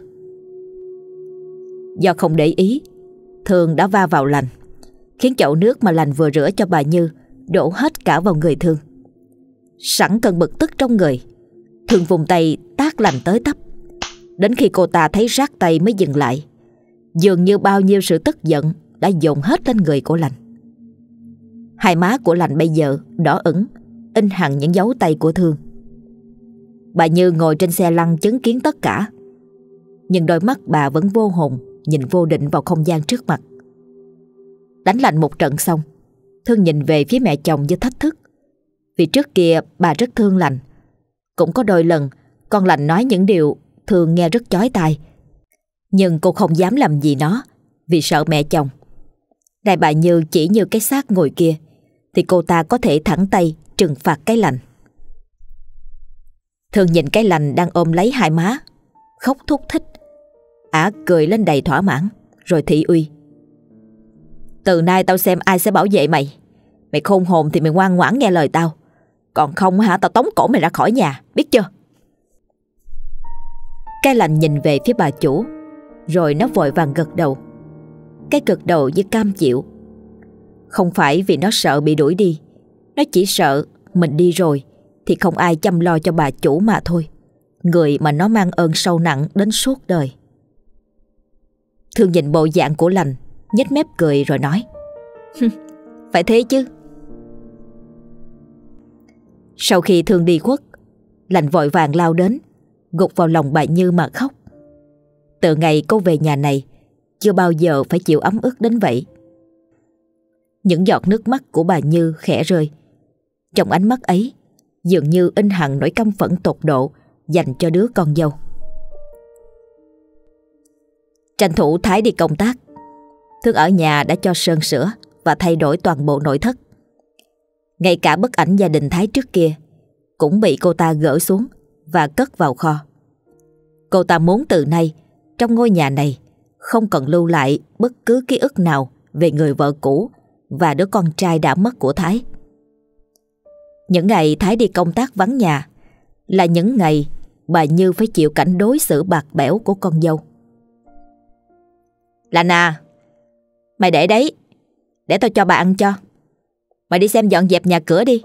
Do không để ý, Thương đã va vào Lành, khiến chậu nước mà Lành vừa rửa cho bà Như đổ hết cả vào người Thương. Sẵn cơn bực tức trong người, Thương vùng tay tát Lành tới tấp. Đến khi cô ta thấy rát tay mới dừng lại. Dường như bao nhiêu sự tức giận đã dồn hết lên người của Lành. Hai má của Lành bây giờ đỏ ửng, in hằn những dấu tay của Thương. Bà Như ngồi trên xe lăn chứng kiến tất cả, nhưng đôi mắt bà vẫn vô hồn, nhìn vô định vào không gian trước mặt. Đánh Lành một trận xong, Thương nhìn về phía mẹ chồng như thách thức. Vì trước kia bà rất thương Lành. Cũng có đôi lần con Lành nói những điều Thương nghe rất chói tai, nhưng cô không dám làm gì nó vì sợ mẹ chồng. Này bà Như chỉ như cái xác ngồi kia thì cô ta có thể thẳng tay trừng phạt cái Lành. Thương nhìn cái Lành đang ôm lấy hai má, khóc thúc thích. Ả cười lên đầy thỏa mãn rồi thị uy, từ nay tao xem ai sẽ bảo vệ mày. Mày khôn hồn thì mày ngoan ngoãn nghe lời tao, còn không hả tao tống cổ mày ra khỏi nhà, biết chưa? Cái Lành nhìn về phía bà chủ, rồi nó vội vàng gật đầu. Cái gật đầu như cam chịu. Không phải vì nó sợ bị đuổi đi, nó chỉ sợ mình đi rồi thì không ai chăm lo cho bà chủ mà thôi, người mà nó mang ơn sâu nặng đến suốt đời. Thương nhìn bộ dạng của Lành, nhếch mép cười rồi nói, phải thế chứ. Sau khi Thương đi khuất, Lành vội vàng lao đến, gục vào lòng bà Như mà khóc. Từ ngày cô về nhà này, chưa bao giờ phải chịu ấm ức đến vậy. Những giọt nước mắt của bà Như khẽ rơi. Trong ánh mắt ấy dường như in hằn nỗi căm phẫn tột độ dành cho đứa con dâu. Tranh thủ Thái đi công tác, Thương ở nhà đã cho sơn sửa và thay đổi toàn bộ nội thất. Ngay cả bức ảnh gia đình Thái trước kia cũng bị cô ta gỡ xuống và cất vào kho. Cô ta muốn từ nay trong ngôi nhà này không cần lưu lại bất cứ ký ức nào về người vợ cũ và đứa con trai đã mất của Thái. Những ngày Thái đi công tác vắng nhà là những ngày bà Như phải chịu cảnh đối xử bạc bẽo của con dâu. Lành à, mày để đấy, để tao cho bà ăn cho. Mày đi xem dọn dẹp nhà cửa đi.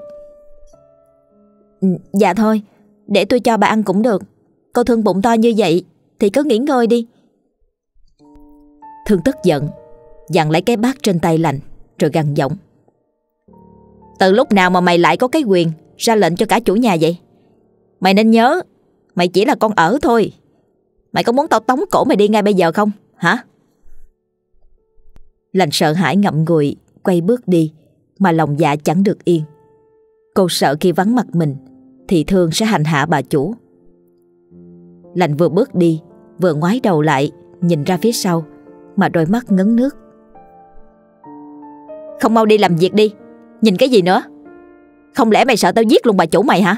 Dạ thôi, để tôi cho bà ăn cũng được. Cô Thương bụng to như vậy thì cứ nghỉ ngơi đi. Thương tức giận giằng lấy cái bát trên tay Lành rồi gằn giọng: Từ lúc nào mà mày lại có cái quyền ra lệnh cho cả chủ nhà vậy? Mày nên nhớ, mày chỉ là con ở thôi. Mày có muốn tao tống cổ mày đi ngay bây giờ không, hả? Lành sợ hãi ngậm ngùi quay bước đi, mà lòng dạ chẳng được yên. Cô sợ khi vắng mặt mình thì Thương sẽ hành hạ bà chủ. Lành vừa bước đi vừa ngoái đầu lại nhìn ra phía sau, mà đôi mắt ngấn nước. Không mau đi làm việc đi, nhìn cái gì nữa? Không lẽ mày sợ tao giết luôn bà chủ mày hả?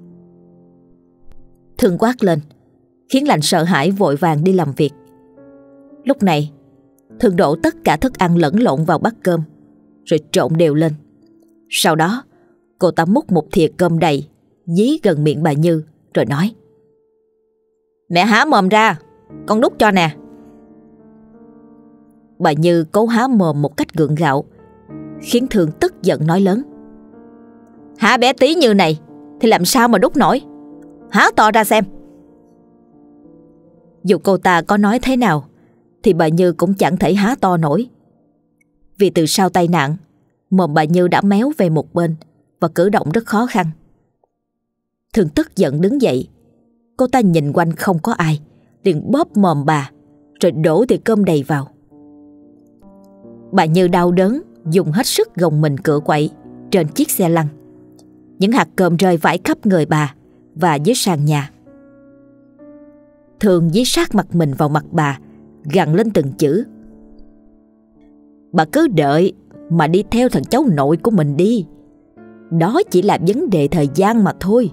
Thương quát lên, khiến Lành sợ hãi vội vàng đi làm việc. Lúc này Thương đổ tất cả thức ăn lẫn lộn vào bát cơm rồi trộn đều lên. Sau đó cô ta múc một thìa cơm đầy dí gần miệng bà Như rồi nói: Mẹ há mồm ra, con đút cho nè. Bà Như cố há mồm một cách gượng gạo, khiến Thương tức giận nói lớn: Há bé tí như này thì làm sao mà đút nổi? Há to ra xem. Dù cô ta có nói thế nào thì bà Như cũng chẳng thể há to nổi. Vì từ sau tai nạn, mồm bà Như đã méo về một bên và cử động rất khó khăn. Thương tức giận đứng dậy. Cô ta nhìn quanh không có ai, liền bóp mồm bà rồi đổ thìa cơm đầy vào. Bà Như đau đớn dùng hết sức gồng mình cựa quậy trên chiếc xe lăn. Những hạt cơm rơi vãi khắp người bà và dưới sàn nhà. Thương dí sát mặt mình vào mặt bà, gằn lên từng chữ: Bà cứ đợi mà đi theo thằng cháu nội của mình đi. Đó chỉ là vấn đề thời gian mà thôi.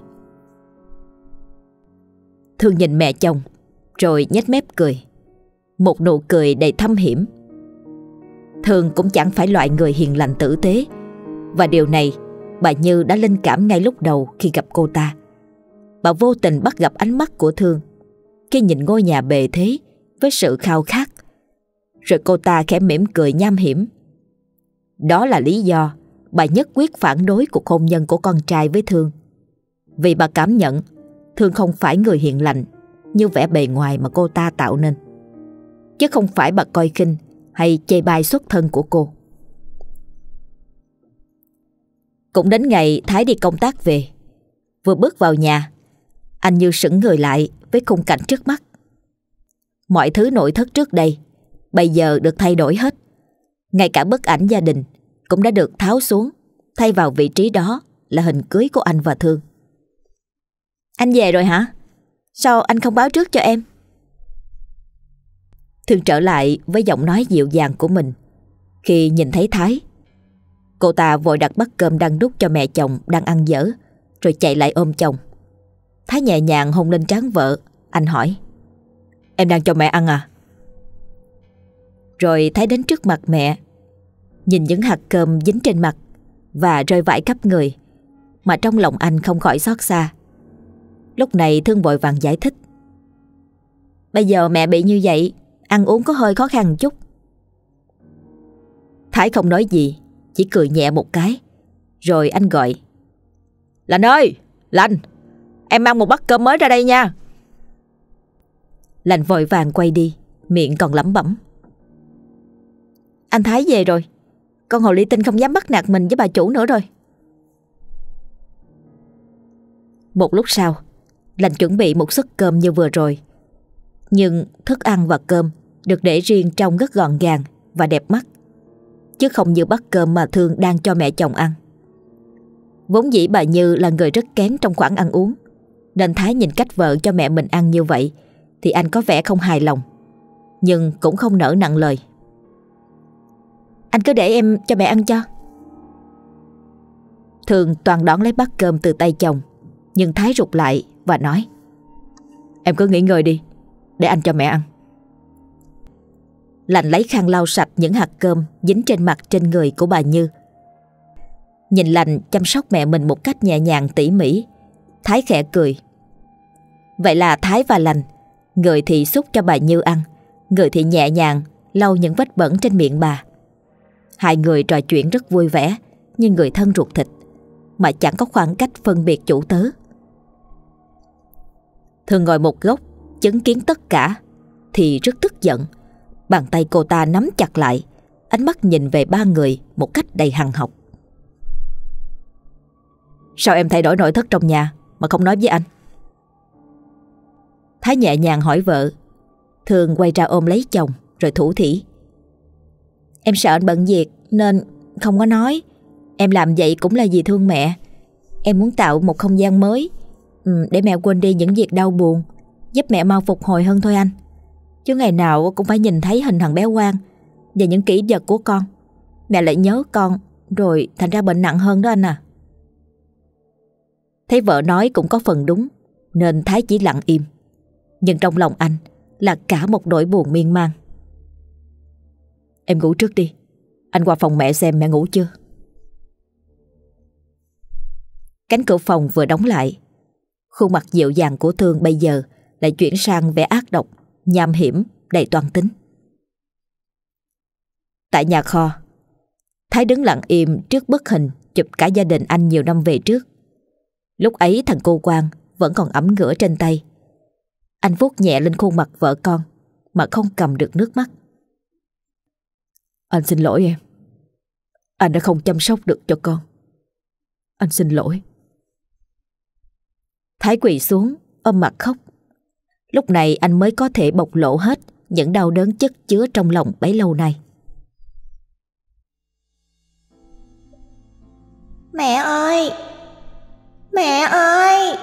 Thương nhìn mẹ chồng rồi nhếch mép cười, một nụ cười đầy thâm hiểm. Thương cũng chẳng phải loại người hiền lành tử tế, và điều này bà Như đã linh cảm ngay lúc đầu khi gặp cô ta. Bà vô tình bắt gặp ánh mắt của Thương khi nhìn ngôi nhà bề thế với sự khao khát. Rồi cô ta khẽ mỉm cười nham hiểm. Đó là lý do bà nhất quyết phản đối cuộc hôn nhân của con trai với Thương. Vì bà cảm nhận Thương không phải người hiền lành như vẻ bề ngoài mà cô ta tạo nên, chứ không phải bà coi khinh hay chê bai xuất thân của cô. Cũng đến ngày Thái đi công tác về, vừa bước vào nhà, anh như sững người lại với khung cảnh trước mắt. Mọi thứ nội thất trước đây bây giờ được thay đổi hết. Ngay cả bức ảnh gia đình cũng đã được tháo xuống, thay vào vị trí đó là hình cưới của anh và Thương. Anh về rồi hả? Sao anh không báo trước cho em? Thương trở lại với giọng nói dịu dàng của mình khi nhìn thấy Thái. Cô ta vội đặt bát cơm đang đút cho mẹ chồng đang ăn dở, rồi chạy lại ôm chồng. Thái nhẹ nhàng hôn lên trán vợ. Anh hỏi: Em đang cho mẹ ăn à? Rồi Thái đến trước mặt mẹ, nhìn những hạt cơm dính trên mặt và rơi vãi khắp người, mà trong lòng anh không khỏi xót xa. Lúc này Thương vội vàng giải thích: Bây giờ mẹ bị như vậy, ăn uống có hơi khó khăn một chút. Thái không nói gì, chỉ cười nhẹ một cái. Rồi anh gọi: Lành ơi, Lành, em mang một bát cơm mới ra đây nha. Lành vội vàng quay đi, miệng còn lẩm bẩm: Anh Thái về rồi, con hồ ly tinh không dám bắt nạt mình với bà chủ nữa rồi. Một lúc sau, Lành chuẩn bị một suất cơm như vừa rồi. Nhưng thức ăn và cơm được để riêng trông rất gọn gàng và đẹp mắt, chứ không như bát cơm mà Thương đang cho mẹ chồng ăn. Vốn dĩ bà Như là người rất kén trong khoản ăn uống, nên Thái nhìn cách vợ cho mẹ mình ăn như vậy thì anh có vẻ không hài lòng. nhưng cũng không nỡ nặng lời. Anh cứ để em cho mẹ ăn cho. Thương toàn đón lấy bát cơm từ tay chồng, nhưng Thái rụt lại và nói: Em cứ nghỉ ngơi đi, để anh cho mẹ ăn. Lành lấy khăn lau sạch những hạt cơm dính trên mặt trên người của bà Như. Nhìn Lành chăm sóc mẹ mình một cách nhẹ nhàng tỉ mỉ, Thái khẽ cười. Vậy là Thái và Lành, người thì xúc cho bà Như ăn, người thì nhẹ nhàng lau những vết bẩn trên miệng bà. Hai người trò chuyện rất vui vẻ như người thân ruột thịt, mà chẳng có khoảng cách phân biệt chủ tớ. Thương ngồi một góc chứng kiến tất cả thì rất tức giận. Bàn tay cô ta nắm chặt lại, ánh mắt nhìn về ba người một cách đầy hằn học. Sao em thay đổi nội thất trong nhà mà không nói với anh? Thái nhẹ nhàng hỏi vợ. Thương quay ra ôm lấy chồng rồi thủ thỉ. Em sợ anh bận việc nên không có nói. Em làm vậy cũng là vì thương mẹ. Em muốn tạo một không gian mới để mẹ quên đi những việc đau buồn, giúp mẹ mau phục hồi hơn thôi anh. Chứ ngày nào cũng phải nhìn thấy hình thằng bé Quang và những kỷ vật của con, mẹ lại nhớ con, rồi thành ra bệnh nặng hơn đó anh à. Thấy vợ nói cũng có phần đúng, nên Thái chỉ lặng im. Nhưng trong lòng anh là cả một nỗi buồn miên man. Em ngủ trước đi, anh qua phòng mẹ xem mẹ ngủ chưa. Cánh cửa phòng vừa đóng lại, khuôn mặt dịu dàng của Thương bây giờ lại chuyển sang vẻ ác độc, nham hiểm, đầy toan tính. Tại nhà kho, Thái đứng lặng im trước bức hình chụp cả gia đình anh nhiều năm về trước. Lúc ấy thằng cô Quang vẫn còn ẩm ngửa trên tay. Anh vuốt nhẹ lên khuôn mặt vợ con mà không cầm được nước mắt. Anh xin lỗi em. Anh đã không chăm sóc được cho con. Anh xin lỗi. Thái quỳ xuống ôm mặt khóc. Lúc này anh mới có thể bộc lộ hết những đau đớn chất chứa trong lòng bấy lâu nay. Mẹ ơi! Mẹ ơi!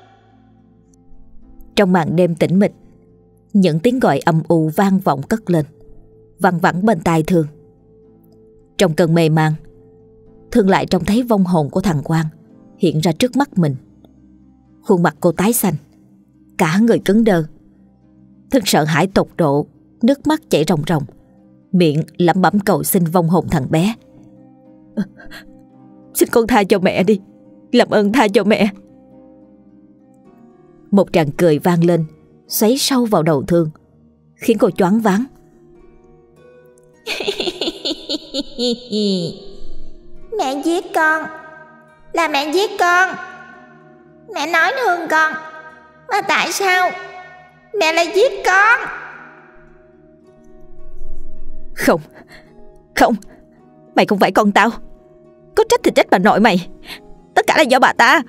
Trong màn đêm tĩnh mịch, những tiếng gọi âm u vang vọng cất lên, văng vẳng bên tai Thương. Trong cơn mê man, Thương lại trông thấy vong hồn của thằng Quang hiện ra trước mắt mình. Khuôn mặt cô tái xanh, cả người cứng đơ. Thương sợ hãi tột độ, nước mắt chảy ròng ròng, miệng lẩm bẩm cầu xin vong hồn thằng bé. Xin con tha cho mẹ đi, làm ơn tha cho mẹ. Một tràng cười vang lên, xoáy sâu vào đầu Thương, khiến cô choáng váng. Mẹ giết con, là mẹ giết con. Mẹ nói thương con, mà tại sao mẹ lại giết con? Không, không, mày không phải con tao. Có trách thì trách bà nội mày, tất cả là do bà ta.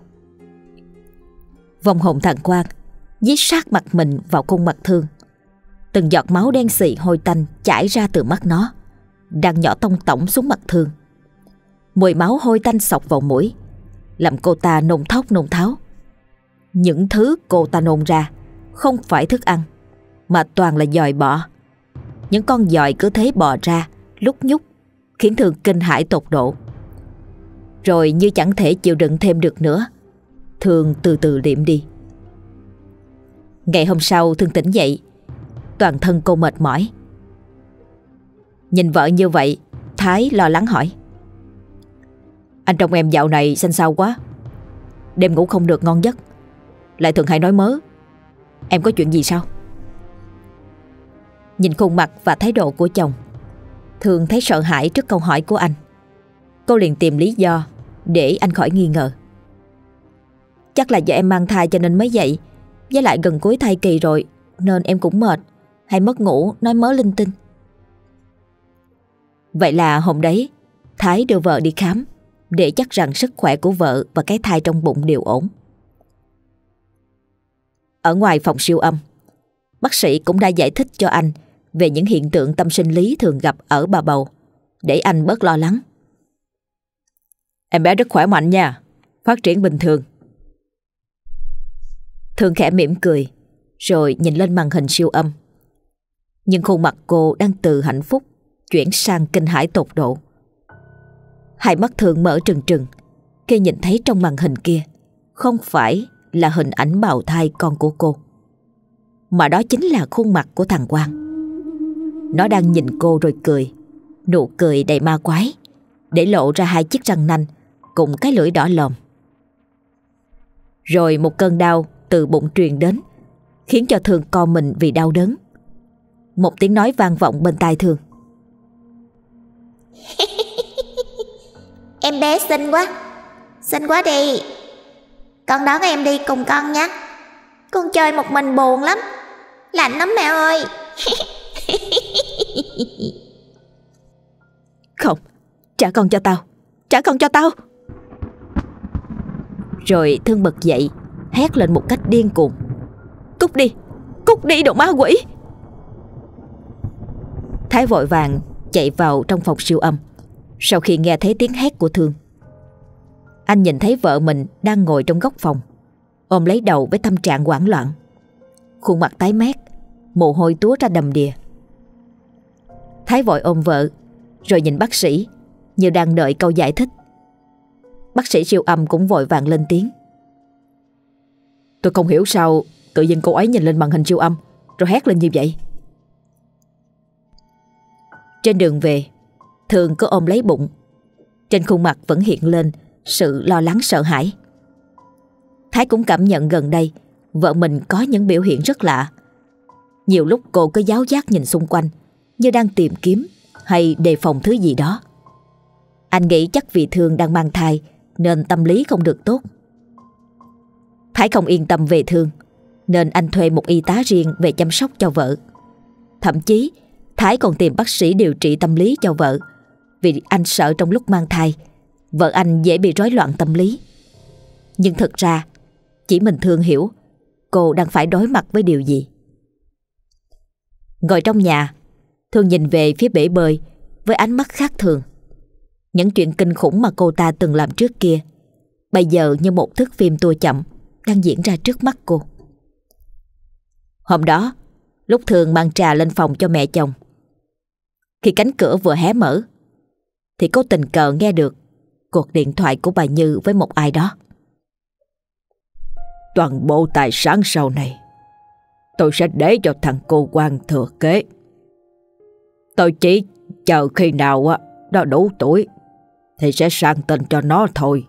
Vong hồn thằng Quang dí sát mặt mình vào khuôn mặt Thương. Từng giọt máu đen xì hôi tanh chảy ra từ mắt nó, đang nhỏ tông tổng xuống mặt Thương. Mùi máu hôi tanh xộc vào mũi, làm cô ta nôn thốc nôn tháo. Những thứ cô ta nôn ra không phải thức ăn, mà toàn là dòi bọ. Những con dòi cứ thế bò ra lúc nhúc, khiến Thương kinh hãi tột độ. Rồi như chẳng thể chịu đựng thêm được nữa, Thương từ từ liệm đi. Ngày hôm sau Thương tỉnh dậy, toàn thân cô mệt mỏi. Nhìn vợ như vậy, Thái lo lắng hỏi: Anh trông em dạo này xanh xao quá, đêm ngủ không được ngon giấc, lại thường hay nói mớ. Em có chuyện gì sao? Nhìn khuôn mặt và thái độ của chồng, Thương thấy sợ hãi trước câu hỏi của anh. Cô liền tìm lý do để anh khỏi nghi ngờ. Chắc là do em mang thai cho nên mới vậy, với lại gần cuối thai kỳ rồi nên em cũng mệt, hay mất ngủ nói mớ linh tinh. Vậy là hôm đấy Thái đưa vợ đi khám để chắc rằng sức khỏe của vợ và cái thai trong bụng đều ổn. Ở ngoài phòng siêu âm, bác sĩ cũng đã giải thích cho anh về những hiện tượng tâm sinh lý thường gặp ở bà bầu, để anh bớt lo lắng. Em bé rất khỏe mạnh nha, phát triển bình thường. Thương khẽ mỉm cười, rồi nhìn lên màn hình siêu âm. Nhưng khuôn mặt cô đang từ hạnh phúc chuyển sang kinh hãi tột độ. Hai mắt Thương mở trừng trừng khi nhìn thấy trong màn hình kia không phải là hình ảnh bào thai con của cô, mà đó chính là khuôn mặt của thằng Quang. Nó đang nhìn cô rồi cười, nụ cười đầy ma quái, để lộ ra hai chiếc răng nanh cùng cái lưỡi đỏ lòm. Rồi một cơn đau từ bụng truyền đến, khiến cho Thương co mình vì đau đớn. Một tiếng nói vang vọng bên tai Thương. Em bé xinh quá đi. Con đón em đi cùng con nhé. Con chơi một mình buồn lắm, lạnh lắm mẹ ơi. Không, trả con cho tao, trả con cho tao. Rồi Thương bật dậy, hét lên một cách điên cuồng. Cút đi đồ ma quỷ. Thái vội vàng chạy vào trong phòng siêu âm sau khi nghe thấy tiếng hét của Thương. Anh nhìn thấy vợ mình đang ngồi trong góc phòng, ôm lấy đầu với tâm trạng hoảng loạn, khuôn mặt tái mét, mồ hôi túa ra đầm đìa. Thái vội ôm vợ rồi nhìn bác sĩ như đang đợi câu giải thích. Bác sĩ siêu âm cũng vội vàng lên tiếng. Tôi không hiểu sao tự nhiên cô ấy nhìn lên màn hình siêu âm rồi hét lên như vậy. Trên đường về, Thương cứ ôm lấy bụng, trên khuôn mặt vẫn hiện lên sự lo lắng sợ hãi. Thái cũng cảm nhận gần đây vợ mình có những biểu hiện rất lạ. Nhiều lúc cô cứ giáo giác nhìn xung quanh như đang tìm kiếm hay đề phòng thứ gì đó. Anh nghĩ chắc vì Thương đang mang thai nên tâm lý không được tốt. Thái không yên tâm về Thương nên anh thuê một y tá riêng về chăm sóc cho vợ. Thậm chí Thái còn tìm bác sĩ điều trị tâm lý cho vợ, vì anh sợ trong lúc mang thai vợ anh dễ bị rối loạn tâm lý. Nhưng thực ra chỉ mình Thương hiểu cô đang phải đối mặt với điều gì. Ngồi trong nhà, Thương nhìn về phía bể bơi với ánh mắt khác thường. Những chuyện kinh khủng mà cô ta từng làm trước kia bây giờ như một thước phim tua chậm đang diễn ra trước mắt cô. Hôm đó, lúc Thương mang trà lên phòng cho mẹ chồng, khi cánh cửa vừa hé mở thì cô tình cờ nghe được cuộc điện thoại của bà Như với một ai đó. Toàn bộ tài sản sau này tôi sẽ để cho thằng cô Quang thừa kế. Tôi chỉ chờ khi nào nó đủ tuổi thì sẽ sang tên cho nó thôi.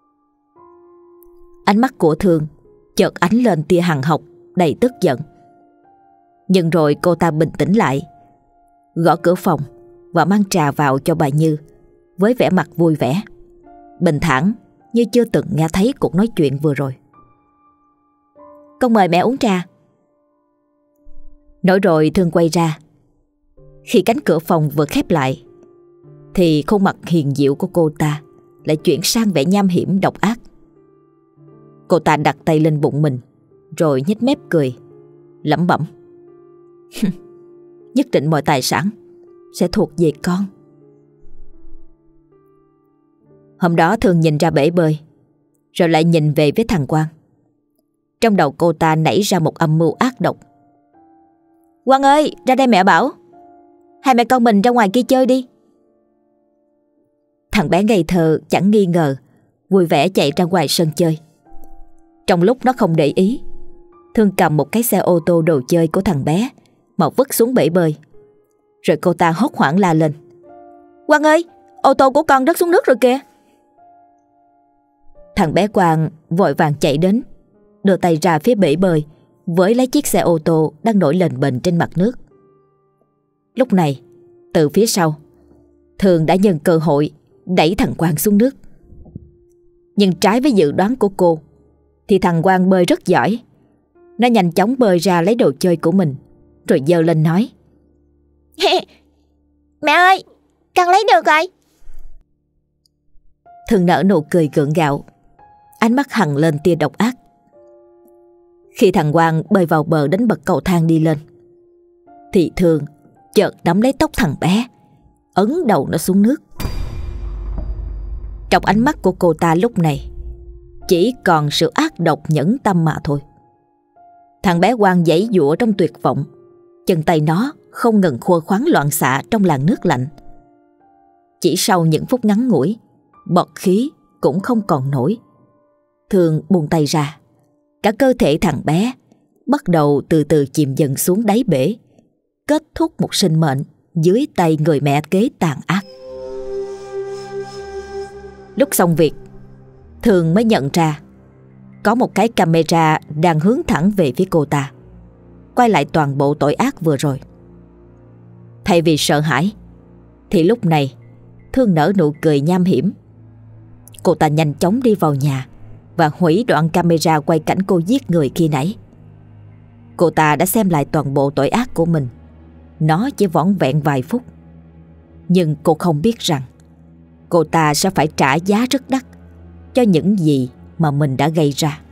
Ánh mắt của Thương chợt ánh lên tia hằn học đầy tức giận. Nhưng rồi cô ta bình tĩnh lại, gõ cửa phòng và mang trà vào cho bà Như với vẻ mặt vui vẻ, bình thản như chưa từng nghe thấy cuộc nói chuyện vừa rồi. Con mời mẹ uống trà. Nói rồi Thương quay ra. Khi cánh cửa phòng vừa khép lại thì khuôn mặt hiền dịu của cô ta lại chuyển sang vẻ nham hiểm độc ác. Cô ta đặt tay lên bụng mình rồi nhếch mép cười, lẩm bẩm. Nhất định mọi tài sản sẽ thuộc về con. Hôm đó Thương nhìn ra bể bơi rồi lại nhìn về với thằng Quang. Trong đầu cô ta nảy ra một âm mưu ác độc. Quang ơi, ra đây mẹ bảo. Hai mẹ con mình ra ngoài kia chơi đi. Thằng bé ngây thơ chẳng nghi ngờ vui vẻ chạy ra ngoài sân chơi. Trong lúc nó không để ý, Thương cầm một cái xe ô tô đồ chơi của thằng bé mà vứt xuống bể bơi. Rồi cô ta hốt hoảng la lên. Quang ơi, ô tô của con rớt xuống nước rồi kìa. Thằng bé Quang vội vàng chạy đến, đưa tay ra phía bể bơi với lấy chiếc xe ô tô đang nổi lềnh bềnh trên mặt nước. Lúc này, từ phía sau, Thương đã nhân cơ hội đẩy thằng Quang xuống nước. Nhưng trái với dự đoán của cô thì thằng Quang bơi rất giỏi. Nó nhanh chóng bơi ra lấy đồ chơi của mình rồi giơ lên nói. Mẹ ơi, con lấy được rồi. Thương nở nụ cười gượng gạo, ánh mắt hằn lên tia độc ác. Khi thằng Quang bơi vào bờ đến bậc cầu thang đi lên thì Thương chợt nắm lấy tóc thằng bé, ấn đầu nó xuống nước. Trong ánh mắt của cô ta lúc này chỉ còn sự ác độc nhẫn tâm mà thôi. Thằng bé Quang giãy giụa trong tuyệt vọng, chân tay nó không ngừng khua khoáng loạn xạ trong làn nước lạnh. Chỉ sau những phút ngắn ngủi, bọt khí cũng không còn nổi. Thương buông tay ra, cả cơ thể thằng bé bắt đầu từ từ chìm dần xuống đáy bể, kết thúc một sinh mệnh dưới tay người mẹ kế tàn ác. Lúc xong việc, Thương mới nhận ra có một cái camera đang hướng thẳng về phía cô ta, quay lại toàn bộ tội ác vừa rồi. Thay vì sợ hãi thì lúc này Thương nở nụ cười nham hiểm. Cô ta nhanh chóng đi vào nhà và hủy đoạn camera quay cảnh cô giết người khi nãy. Cô ta đã xem lại toàn bộ tội ác của mình. Nó chỉ vỏn vẹn vài phút, nhưng cô không biết rằng cô ta sẽ phải trả giá rất đắt cho những gì mà mình đã gây ra.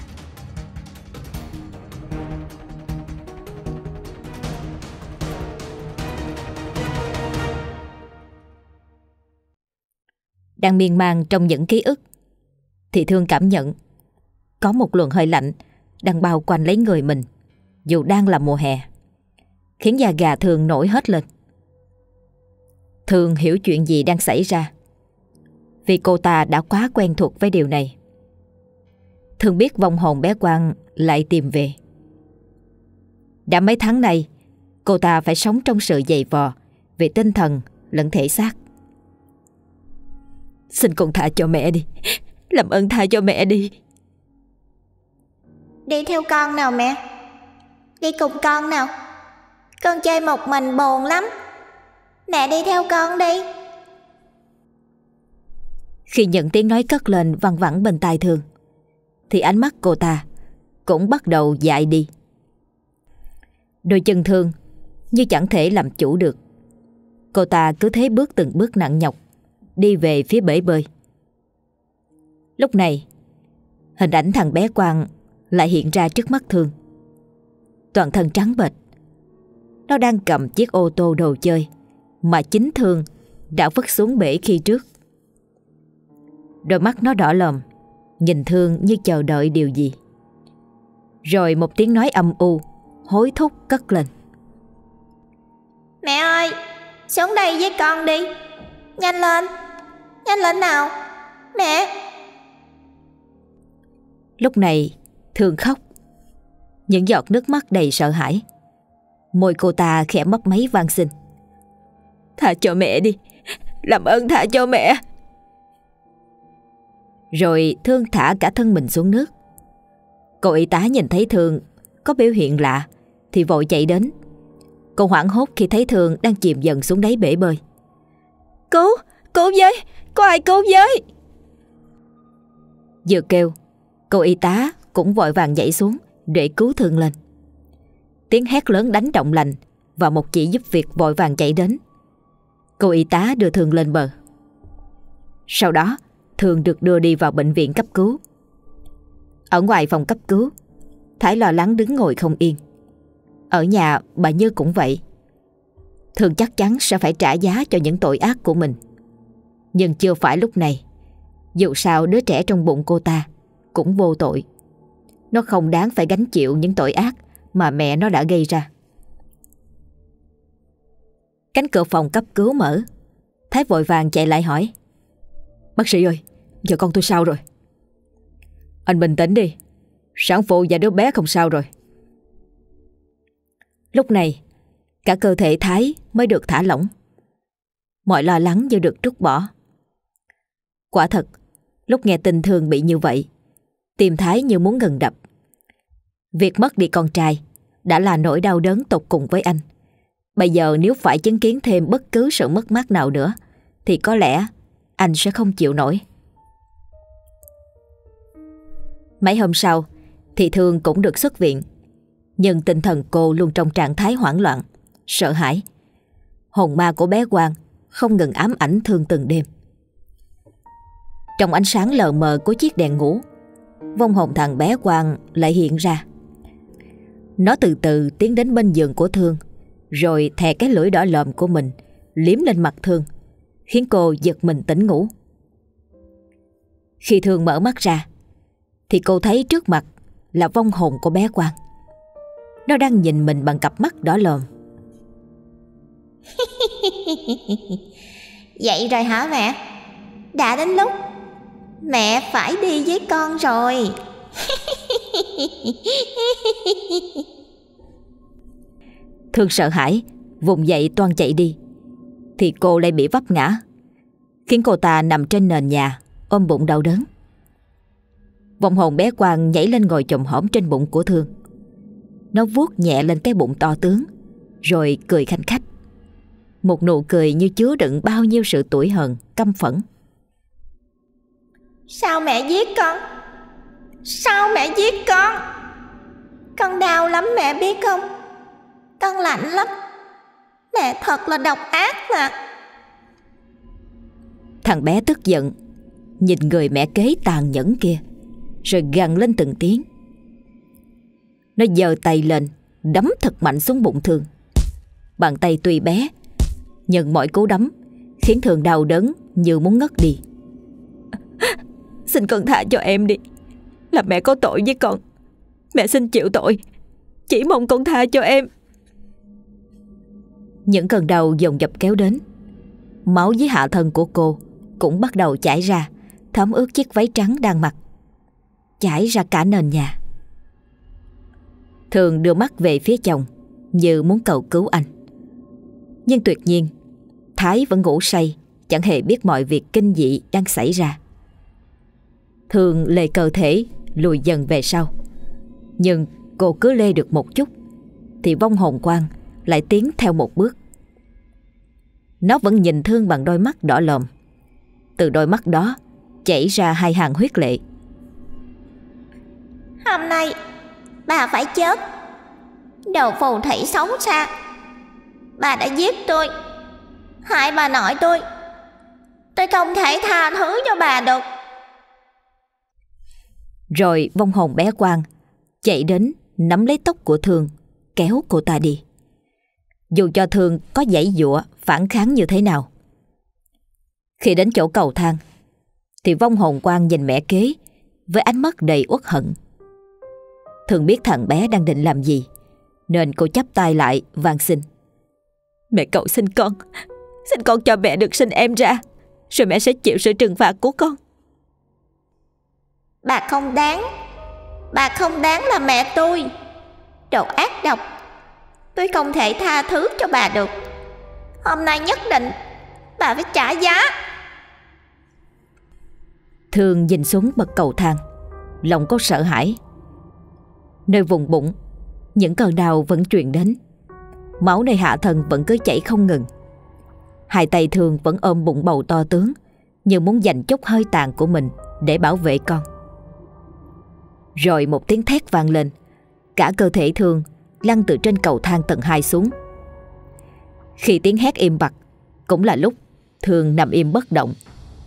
Đang miên man trong những ký ức thì Thương cảm nhận có một luồng hơi lạnh đang bao quanh lấy người mình, dù đang là mùa hè, khiến da gà Thương nổi hết lên. Thương hiểu chuyện gì đang xảy ra, vì cô ta đã quá quen thuộc với điều này. Thương biết vong hồn bé Quang lại tìm về. Đã mấy tháng nay, cô ta phải sống trong sự dày vò về tinh thần lẫn thể xác. Xin con tha cho mẹ đi, làm ơn tha cho mẹ đi. Đi theo con nào mẹ. Đi cùng con nào. Con chơi một mình buồn lắm. Mẹ đi theo con đi. Khi những tiếng nói cất lên văng vẳng bên tai Thương, thì ánh mắt cô ta cũng bắt đầu dại đi. Đôi chân Thương như chẳng thể làm chủ được. Cô ta cứ thế bước từng bước nặng nhọc đi về phía bể bơi. Lúc này, hình ảnh thằng bé Quang lại hiện ra trước mắt Thương. Toàn thân trắng bệch, nó đang cầm chiếc ô tô đồ chơi mà chính Thương đã vứt xuống bể khi trước. Đôi mắt nó đỏ lòm, nhìn Thương như chờ đợi điều gì. Rồi một tiếng nói âm u, hối thúc cất lên. Mẹ ơi, xuống đây với con đi. Nhanh lên nào. Mẹ. Lúc này Thương khóc, những giọt nước mắt đầy sợ hãi. Môi cô ta khẽ mấp máy van xin. Tha cho mẹ đi, làm ơn tha cho mẹ. Rồi Thương thả cả thân mình xuống nước. Cô y tá nhìn thấy Thương có biểu hiện lạ thì vội chạy đến. Cô hoảng hốt khi thấy Thương đang chìm dần xuống đáy bể bơi. Cứu với, có ai cứu với. Vừa kêu, cô y tá cũng vội vàng nhảy xuống để cứu Thương lên. Tiếng hét lớn đánh động lành và một chị giúp việc vội vàng chạy đến. Cô y tá đưa Thương lên bờ. Sau đó Thương được đưa đi vào bệnh viện cấp cứu. Ở ngoài phòng cấp cứu, Thái lo lắng đứng ngồi không yên. Ở nhà bà Như cũng vậy. Thương chắc chắn sẽ phải trả giá cho những tội ác của mình. Nhưng chưa phải lúc này. Dù sao đứa trẻ trong bụng cô ta cũng vô tội. Nó không đáng phải gánh chịu những tội ác mà mẹ nó đã gây ra. Cánh cửa phòng cấp cứu mở. Thái vội vàng chạy lại hỏi. Bác sĩ ơi, giờ con tôi sao rồi? Anh bình tĩnh đi, sản phụ và đứa bé không sao rồi. Lúc này cả cơ thể Thái mới được thả lỏng. Mọi lo lắng như được trút bỏ. Quả thật, lúc nghe tin Thương bị như vậy, tim Thái như muốn ngừng đập. Việc mất đi con trai đã là nỗi đau đớn tột cùng với anh. Bây giờ nếu phải chứng kiến thêm bất cứ sự mất mát nào nữa thì có lẽ anh sẽ không chịu nổi. Mấy hôm sau thì Thương cũng được xuất viện. Nhưng tinh thần cô luôn trong trạng thái hoảng loạn, sợ hãi. Hồn ma của bé Quang không ngừng ám ảnh Thương từng đêm. Trong ánh sáng lờ mờ của chiếc đèn ngủ, vong hồn thằng bé Quang lại hiện ra. Nó từ từ tiến đến bên giường của Thương, rồi thè cái lưỡi đỏ lòm của mình liếm lên mặt Thương, khiến cô giật mình tỉnh ngủ. Khi Thương mở mắt ra thì cô thấy trước mặt là vong hồn của bé Quang. Nó đang nhìn mình bằng cặp mắt đỏ lòm. Vậy rồi hả mẹ? Đã đến lúc mẹ phải đi với con rồi. Thương sợ hãi vùng dậy toan chạy đi, thì cô lại bị vấp ngã, khiến cô ta nằm trên nền nhà ôm bụng đau đớn. Vong hồn bé Quang nhảy lên ngồi chồm hổm trên bụng của Thương. Nó vuốt nhẹ lên cái bụng to tướng, rồi cười khanh khách. Một nụ cười như chứa đựng bao nhiêu sự tủi hờn, căm phẫn. Sao mẹ giết con? Sao mẹ giết con? Con đau lắm mẹ biết không? Con lạnh lắm. Mẹ thật là độc ác mà. Thằng bé tức giận, nhìn người mẹ kế tàn nhẫn kia, rồi gằn lên từng tiếng. Nó giơ tay lên, đấm thật mạnh xuống bụng Thương. Bàn tay tuy bé, nhưng mỗi cú đấm khiến Thương đau đớn như muốn ngất đi. Xin con tha cho em đi. Là mẹ có tội với con. Mẹ xin chịu tội. Chỉ mong con tha cho em. Những cơn đau dồn dập kéo đến. Máu dưới hạ thân của cô cũng bắt đầu chảy ra, thấm ướt chiếc váy trắng đang mặc, chảy ra cả nền nhà. Thường đưa mắt về phía chồng như muốn cầu cứu anh. Nhưng tuyệt nhiên Thái vẫn ngủ say, chẳng hề biết mọi việc kinh dị đang xảy ra. Thường lê cơ thể lùi dần về sau, nhưng cô cứ lê được một chút thì vong hồn Quang lại tiến theo một bước. Nó vẫn nhìn Thương bằng đôi mắt đỏ lòm. Từ đôi mắt đó chảy ra hai hàng huyết lệ. Hôm nay bà phải chết. Đồ phù thủy xấu xa. Bà đã giết tôi, hại bà nội tôi. Tôi không thể tha thứ cho bà được. Rồi vong hồn bé Quang chạy đến nắm lấy tóc của Thương, kéo cô ta đi. Dù cho Thương có giãy giụa phản kháng như thế nào. Khi đến chỗ cầu thang thì vong hồn Quang nhìn mẹ kế với ánh mắt đầy uất hận. Thương biết thằng bé đang định làm gì, nên cô chắp tay lại van xin. Mẹ cầu xin con cho mẹ được sinh em ra, rồi mẹ sẽ chịu sự trừng phạt của con. Bà không đáng là mẹ tôi. Đồ ác độc. Tôi không thể tha thứ cho bà được. Hôm nay nhất định bà phải trả giá. Thương nhìn xuống bậc cầu thang, lòng có sợ hãi. Nơi vùng bụng, những cơn đau vẫn truyền đến. Máu nơi hạ thân vẫn cứ chảy không ngừng. Hai tay Thương vẫn ôm bụng bầu to tướng, như muốn dành chút hơi tàn của mình để bảo vệ con. Rồi một tiếng thét vang lên. Cả cơ thể Thương lăn từ trên cầu thang tầng 2 xuống. Khi tiếng hét im bặt cũng là lúc Thương nằm im bất động.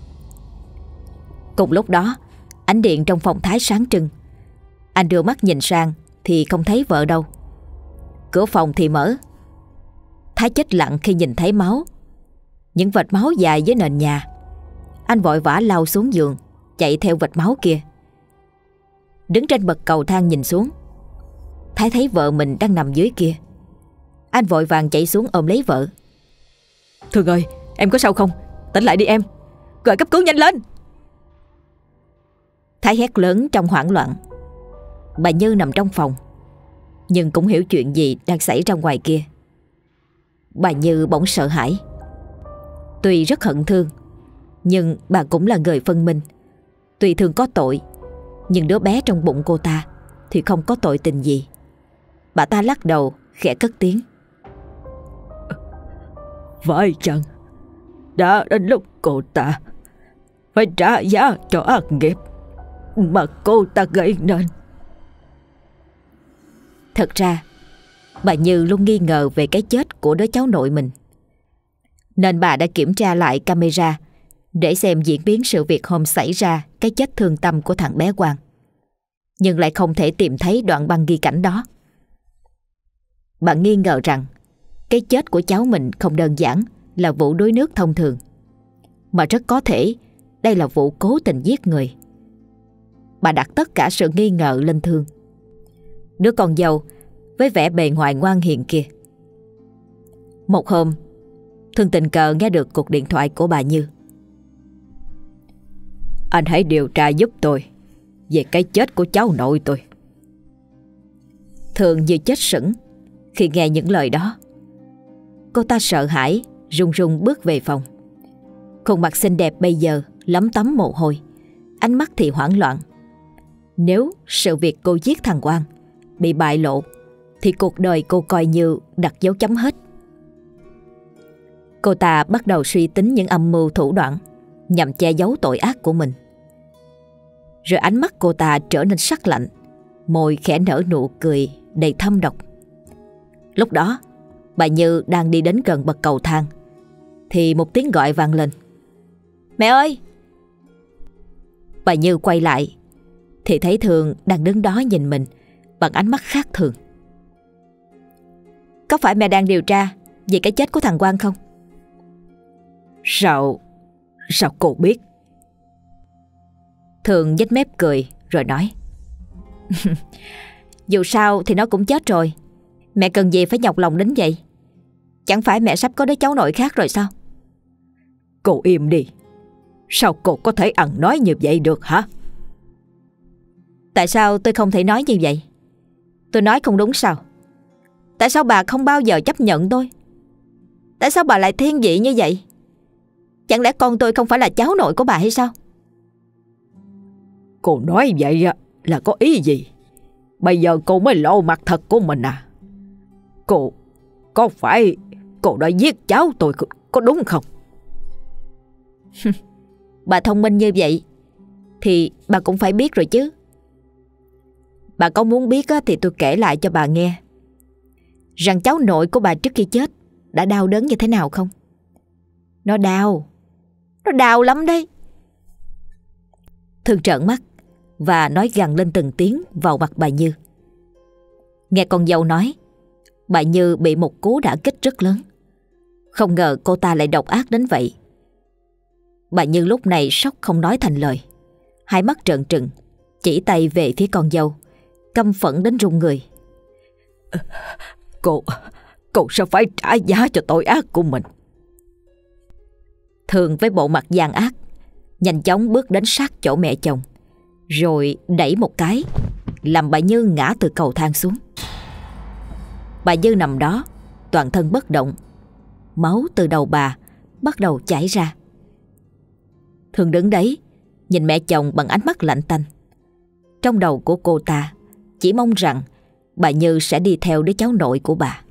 Cùng lúc đó, ánh điện trong phòng Thái sáng trưng. Anh đưa mắt nhìn sang thì không thấy vợ đâu. Cửa phòng thì mở. Thái chết lặng khi nhìn thấy máu, những vệt máu dài dưới nền nhà. Anh vội vã lao xuống giường, chạy theo vệt máu kia. Đứng trên bậc cầu thang nhìn xuống, Thái thấy vợ mình đang nằm dưới kia. Anh vội vàng chạy xuống ôm lấy vợ. Thương ơi, em có sao không? Tỉnh lại đi em. Gọi cấp cứu nhanh lên. Thái hét lớn trong hoảng loạn. Bà Như nằm trong phòng, nhưng cũng hiểu chuyện gì đang xảy ra ngoài kia. Bà Như bỗng sợ hãi. Tuy rất hận Thương, nhưng bà cũng là người phân minh. Tuy Thương có tội, nhưng đứa bé trong bụng cô ta thì không có tội tình gì. Bà ta lắc đầu khẽ cất tiếng. Phải chăng đã đến lúc cô ta phải trả giá cho ác nghiệp mà cô ta gây nên? Thật ra bà Như luôn nghi ngờ về cái chết của đứa cháu nội mình, nên bà đã kiểm tra lại camera để xem diễn biến sự việc hôm xảy ra cái chết thương tâm của thằng bé Quang, nhưng lại không thể tìm thấy đoạn băng ghi cảnh đó. Bà nghi ngờ rằng cái chết của cháu mình không đơn giản là vụ đuối nước thông thường, mà rất có thể đây là vụ cố tình giết người. Bà đặt tất cả sự nghi ngờ lên Thương, đứa con dâu với vẻ bề ngoài ngoan hiền kia. Một hôm, Thương tình cờ nghe được cuộc điện thoại của bà Như. Anh hãy điều tra giúp tôi về cái chết của cháu nội tôi. Thường như chết sững khi nghe những lời đó. Cô ta sợ hãi, run run bước về phòng. Khuôn mặt xinh đẹp bây giờ lấm tấm mồ hôi, ánh mắt thì hoảng loạn. Nếu sự việc cô giết thằng Quang bị bại lộ thì cuộc đời cô coi như đặt dấu chấm hết. Cô ta bắt đầu suy tính những âm mưu thủ đoạn nhằm che giấu tội ác của mình. Rồi ánh mắt cô ta trở nên sắc lạnh, môi khẽ nở nụ cười đầy thâm độc. Lúc đó, bà Như đang đi đến gần bậc cầu thang thì một tiếng gọi vang lên. Mẹ ơi! Bà Như quay lại thì thấy Thường đang đứng đó nhìn mình bằng ánh mắt khác thường. Có phải mẹ đang điều tra về cái chết của thằng Quang không? Sao cô biết? Thường nhếch mép cười rồi nói. Dù sao thì nó cũng chết rồi, mẹ cần gì phải nhọc lòng đến vậy? Chẳng phải mẹ sắp có đứa cháu nội khác rồi sao? Cô im đi. Sao cô có thể ăn nói như vậy được hả? Tại sao tôi không thể nói như vậy? Tôi nói không đúng sao? Tại sao bà không bao giờ chấp nhận tôi? Tại sao bà lại thiên vị như vậy? Chẳng lẽ con tôi không phải là cháu nội của bà hay sao? Cô nói vậy là có ý gì? Bây giờ cô mới lộ mặt thật của mình à? Có phải cô đã giết cháu tôi có đúng không? Bà thông minh như vậy thì bà cũng phải biết rồi chứ. Bà có muốn biết thì tôi kể lại cho bà nghe rằng cháu nội của bà trước khi chết đã đau đớn như thế nào không? Nó đau lắm đấy. Thương trợn mắt và nói gằn lên từng tiếng vào mặt bà Như. Nghe con dâu nói, bà Như bị một cú đả kích rất lớn. Không ngờ cô ta lại độc ác đến vậy. Bà Như lúc này sốc không nói thành lời, hai mắt trợn trừng, chỉ tay về phía con dâu, căm phẫn đến run người. Cô sẽ phải trả giá cho tội ác của mình. Thường với bộ mặt gian ác nhanh chóng bước đến sát chỗ mẹ chồng, rồi đẩy một cái làm bà Như ngã từ cầu thang xuống. Bà Như nằm đó toàn thân bất động, máu từ đầu bà bắt đầu chảy ra. Thường đứng đấy nhìn mẹ chồng bằng ánh mắt lạnh tanh. Trong đầu của cô ta chỉ mong rằng bà Như sẽ đi theo đứa cháu nội của bà.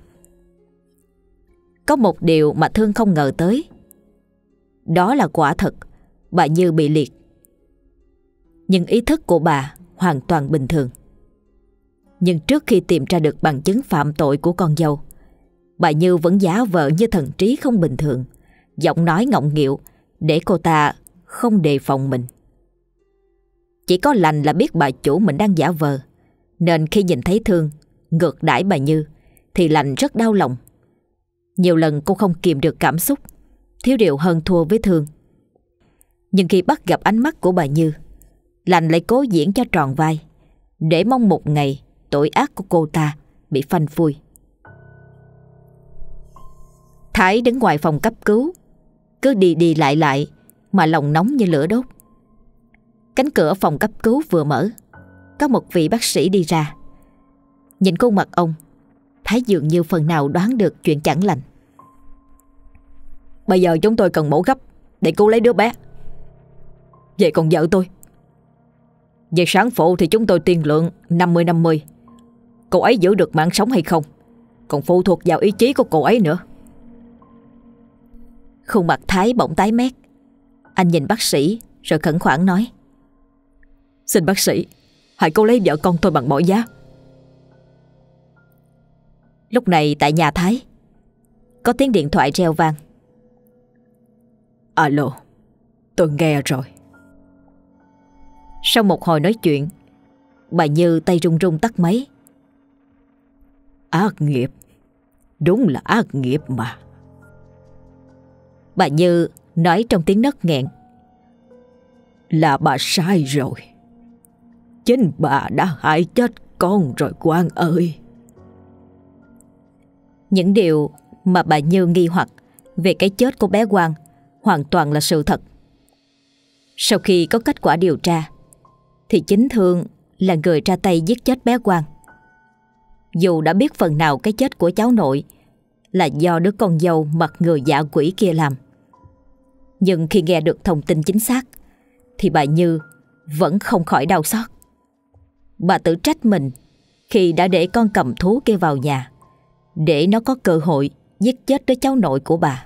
Có một điều mà Thương không ngờ tới, đó là quả thật bà Như bị liệt. Nhưng ý thức của bà hoàn toàn bình thường. Nhưng trước khi tìm ra được bằng chứng phạm tội của con dâu, bà Như vẫn giả vờ như thần trí không bình thường, giọng nói ngọng nghịu để cô ta không đề phòng mình. Chỉ có Lành là biết bà chủ mình đang giả vờ, nên khi nhìn thấy Thương ngược đãi bà Như thì Lành rất đau lòng. Nhiều lần cô không kìm được cảm xúc, thiếu điều hơn thua với Thương. Nhưng khi bắt gặp ánh mắt của bà Như, Lành lại cố diễn cho tròn vai, để mong một ngày tội ác của cô ta bị phanh phui. Thái đứng ngoài phòng cấp cứu, cứ đi đi lại mà lòng nóng như lửa đốt. Cánh cửa phòng cấp cứu vừa mở, có một vị bác sĩ đi ra. Nhìn khuôn mặt ông, Thái dường như phần nào đoán được chuyện chẳng lành. Bây giờ chúng tôi cần mổ gấp để cứu lấy đứa bé. Vậy còn vợ tôi? Về sản phụ thì chúng tôi tiên lượng 50-50. Cô ấy giữ được mạng sống hay không còn phụ thuộc vào ý chí của cô ấy nữa. Khuôn mặt Thái bỗng tái mét. Anh nhìn bác sĩ rồi khẩn khoản nói: Xin bác sĩ, hãy cứu lấy vợ con tôi bằng mọi giá. Lúc này tại nhà Thái có tiếng điện thoại reo vang. Alo, tôi nghe rồi. Sau một hồi nói chuyện, bà Như tay run run tắt máy. Ác nghiệp, đúng là ác nghiệp mà. Bà Như nói trong tiếng nấc nghẹn. Là bà sai rồi. Chính bà đã hại chết con rồi Quang ơi. Những điều mà bà Như nghi hoặc về cái chết của bé Quang hoàn toàn là sự thật. Sau khi có kết quả điều tra thì chính Thương là người ra tay giết chết bé Quang. Dù đã biết phần nào cái chết của cháu nội là do đứa con dâu mặt người dạ quỷ kia làm, nhưng khi nghe được thông tin chính xác thì bà Như vẫn không khỏi đau xót. Bà tự trách mình khi đã để con cầm thú kia vào nhà, để nó có cơ hội giết chết đứa cháu nội của bà.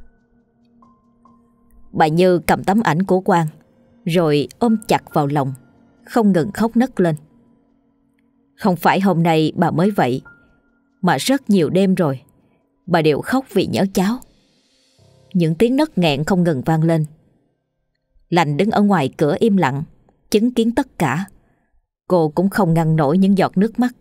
Bà Như cầm tấm ảnh của Quang rồi ôm chặt vào lòng, không ngừng khóc nấc lên. Không phải hôm nay bà mới vậy, mà rất nhiều đêm rồi bà đều khóc vì nhớ cháu. Những tiếng nấc nghẹn không ngừng vang lên. Lành đứng ở ngoài cửa im lặng, chứng kiến tất cả. Cô cũng không ngăn nổi những giọt nước mắt.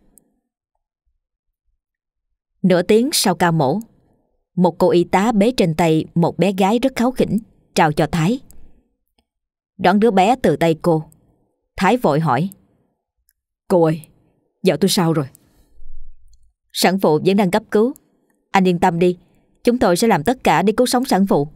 Nửa tiếng sau ca mổ, một cô y tá bế trên tay một bé gái rất kháu khỉnh, trao cho Thái. Đón đứa bé từ tay cô, Thái vội hỏi: "Cô ơi, vợ tôi sao rồi?" "Sản phụ vẫn đang cấp cứu. Anh yên tâm đi, chúng tôi sẽ làm tất cả để cứu sống sản phụ."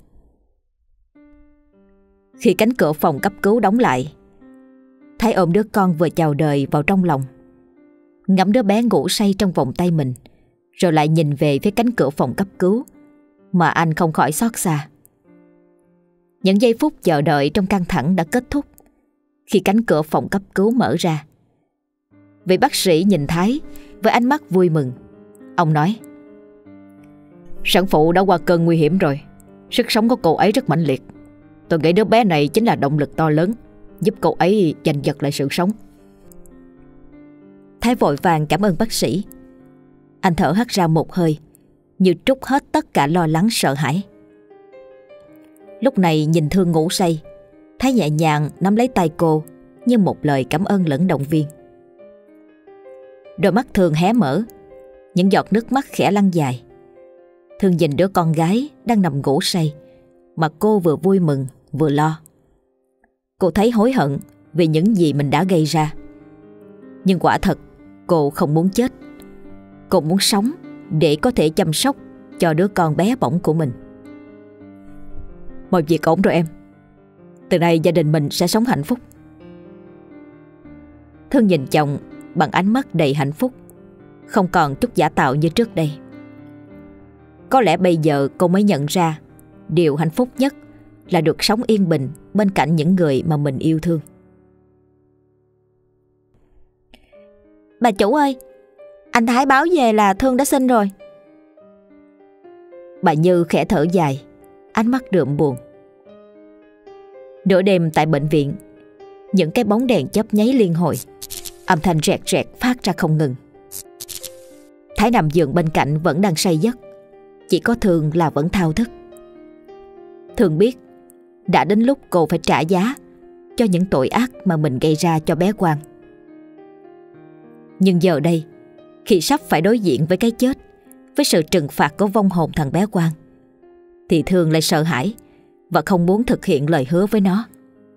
Khi cánh cửa phòng cấp cứu đóng lại, Thái ôm đứa con vừa chào đời vào trong lòng, ngắm đứa bé ngủ say trong vòng tay mình, rồi lại nhìn về phía cánh cửa phòng cấp cứu mà anh không khỏi xót xa. Những giây phút chờ đợi trong căng thẳng đã kết thúc khi cánh cửa phòng cấp cứu mở ra. Vị bác sĩ nhìn Thái với ánh mắt vui mừng. Ông nói: "Sản phụ đã qua cơn nguy hiểm rồi. Sức sống của cô ấy rất mãnh liệt. Tôi nghĩ đứa bé này chính là động lực to lớn giúp cô ấy giành giật lại sự sống." Thái vội vàng cảm ơn bác sĩ. Anh thở hắt ra một hơi, như trút hết tất cả lo lắng sợ hãi. Lúc này nhìn Thương ngủ say, Thái nhẹ nhàng nắm lấy tay cô như một lời cảm ơn lẫn động viên. Đôi mắt Thương hé mở, những giọt nước mắt khẽ lăn dài. Thương nhìn đứa con gái đang nằm ngủ say mà cô vừa vui mừng vừa lo. Cô thấy hối hận vì những gì mình đã gây ra. Nhưng quả thật cô không muốn chết. Cô muốn sống để có thể chăm sóc cho đứa con bé bỏng của mình. "Mọi việc ổn rồi em. Từ nay gia đình mình sẽ sống hạnh phúc." Thương nhìn chồng bằng ánh mắt đầy hạnh phúc, không còn chút giả tạo như trước đây. Có lẽ bây giờ cô mới nhận ra điều hạnh phúc nhất là được sống yên bình bên cạnh những người mà mình yêu thương. "Bà chủ ơi, anh Thái báo về là Thương đã sinh rồi." Bà Như khẽ thở dài, ánh mắt đượm buồn. Nửa đêm tại bệnh viện, những cái bóng đèn chớp nháy liên hồi, âm thanh rẹt rẹt phát ra không ngừng. Thái nằm giường bên cạnh vẫn đang say giấc, chỉ có Thương là vẫn thao thức. Thương biết đã đến lúc cô phải trả giá cho những tội ác mà mình gây ra cho bé Quang. Nhưng giờ đây, khi sắp phải đối diện với cái chết, với sự trừng phạt của vong hồn thằng bé Quang, thì Thương lại sợ hãi và không muốn thực hiện lời hứa với nó.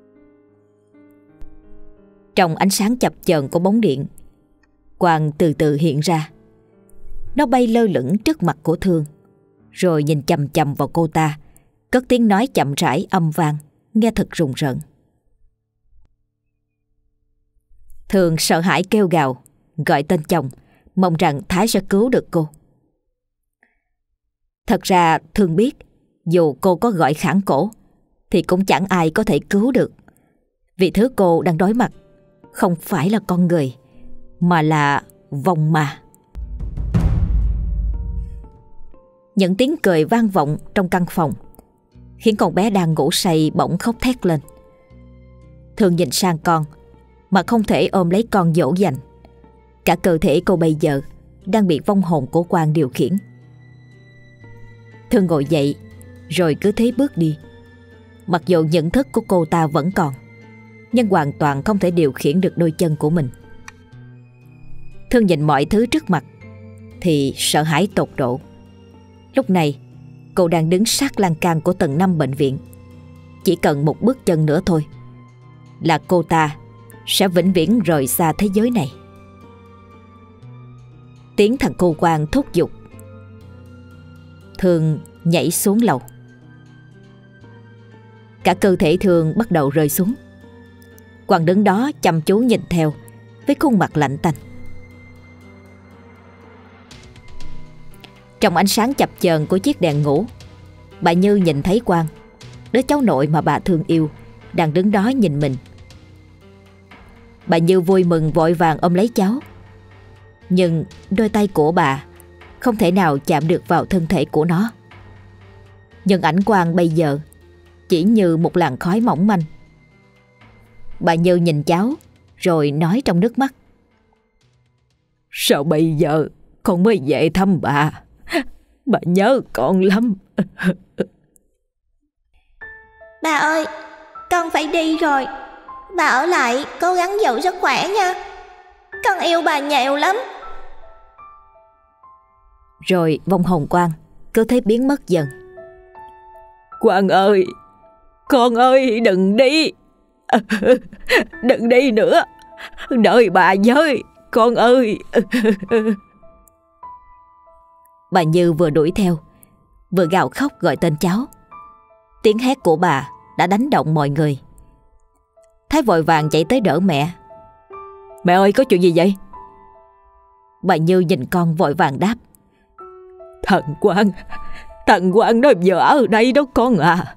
Trong ánh sáng chập chờn của bóng điện, Quang từ từ hiện ra. Nó bay lơ lửng trước mặt của Thương, rồi nhìn chằm chằm vào cô ta, cất tiếng nói chậm rãi âm vang, nghe thật rùng rợn. Thương sợ hãi kêu gào, gọi tên chồng, mong rằng Thái sẽ cứu được cô. Thật ra Thương biết dù cô có gọi khản cổ thì cũng chẳng ai có thể cứu được, vì thứ cô đang đối mặt không phải là con người mà là vong ma. Những tiếng cười vang vọng trong căn phòng khiến con bé đang ngủ say bỗng khóc thét lên. Thương nhìn sang con mà không thể ôm lấy con dỗ dành. Cả cơ thể cô bây giờ đang bị vong hồn của Quang điều khiển. Thương ngồi dậy rồi cứ thế bước đi. Mặc dù nhận thức của cô ta vẫn còn, nhưng hoàn toàn không thể điều khiển được đôi chân của mình. Thương nhìn mọi thứ trước mặt thì sợ hãi tột độ. Lúc này cô đang đứng sát lan can của tầng 5 bệnh viện. Chỉ cần một bước chân nữa thôi là cô ta sẽ vĩnh viễn rời xa thế giới này. Tiếng thằng cô Quang thúc giục. Thương nhảy xuống lầu. Cả cơ thể Thương bắt đầu rơi xuống. Quang đứng đó chăm chú nhìn theo với khuôn mặt lạnh tanh. Trong ánh sáng chập chờn của chiếc đèn ngủ, bà Như nhìn thấy Quang, đứa cháu nội mà bà thương yêu, đang đứng đó nhìn mình. Bà Như vui mừng vội vàng ôm lấy cháu. Nhưng đôi tay của bà không thể nào chạm được vào thân thể của nó. Nhưng ảnh Quang bây giờ chỉ như một làn khói mỏng manh. Bà Như nhìn cháu rồi nói trong nước mắt: Sao bây giờ con mới về thăm bà? Bà nhớ con lắm. Bà ơi, con phải đi rồi. Bà ở lại cố gắng giữ sức khỏe nha. Con yêu bà nhiều lắm. Rồi vong hồn Quang cứ thế biến mất dần. Quang ơi, con ơi, đừng đi. Đừng đi nữa. Đợi bà với, con ơi. Bà Như vừa đuổi theo, vừa gào khóc gọi tên cháu. Tiếng hét của bà đã đánh động mọi người. Thái vội vàng chạy tới đỡ mẹ. Mẹ ơi, có chuyện gì vậy? Bà Như nhìn con vội vàng đáp: Thằng Quang nó vừa ở đây đó con à.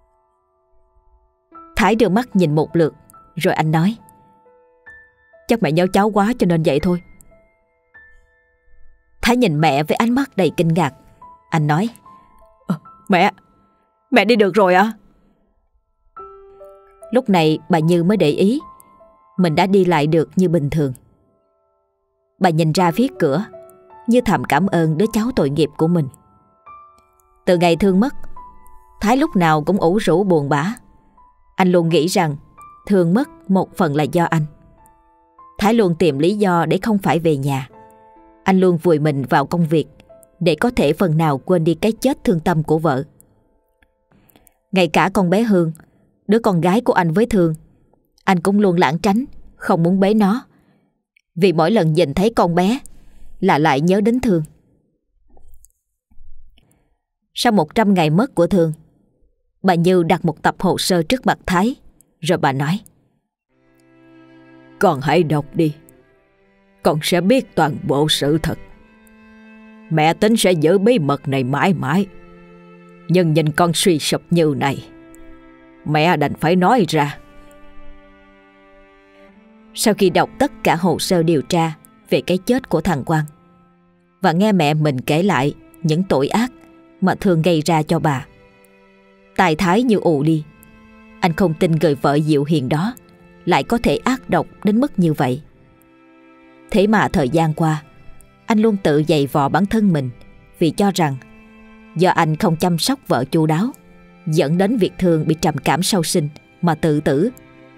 Thái đưa mắt nhìn một lượt, rồi anh nói: Chắc mẹ nhớ cháu quá cho nên vậy thôi. Thái nhìn mẹ với ánh mắt đầy kinh ngạc. Anh nói: Mẹ đi được rồi à? Lúc này bà Như mới để ý mình đã đi lại được như bình thường. Bà nhìn ra phía cửa, như thầm cảm ơn đứa cháu tội nghiệp của mình. Từ ngày Thương mất, Thái lúc nào cũng ủ rũ buồn bã. Anh luôn nghĩ rằng Thương mất một phần là do anh. Thái luôn tìm lý do để không phải về nhà. Anh luôn vùi mình vào công việc để có thể phần nào quên đi cái chết thương tâm của vợ. Ngay cả con bé Hương, đứa con gái của anh với Thương, anh cũng luôn lảng tránh, không muốn bế nó, vì mỗi lần nhìn thấy con bé là lại nhớ đến Thương. Sau 100 ngày mất của Thương, bà Như đặt một tập hồ sơ trước mặt Thái, rồi bà nói: Con hãy đọc đi. Con sẽ biết toàn bộ sự thật. Mẹ tính sẽ giữ bí mật này mãi mãi, nhưng nhìn con suy sụp như này, mẹ đành phải nói ra. Sau khi đọc tất cả hồ sơ điều tra về cái chết của thằng Quang và nghe mẹ mình kể lại những tội ác mà Thương gây ra cho bà, tai Thái như ù đi. Anh không tin người vợ dịu hiền đó lại có thể ác độc đến mức như vậy. Thế mà thời gian qua, anh luôn tự giày vò bản thân mình vì cho rằng do anh không chăm sóc vợ chu đáo, dẫn đến việc Thương bị trầm cảm sau sinh mà tự tử.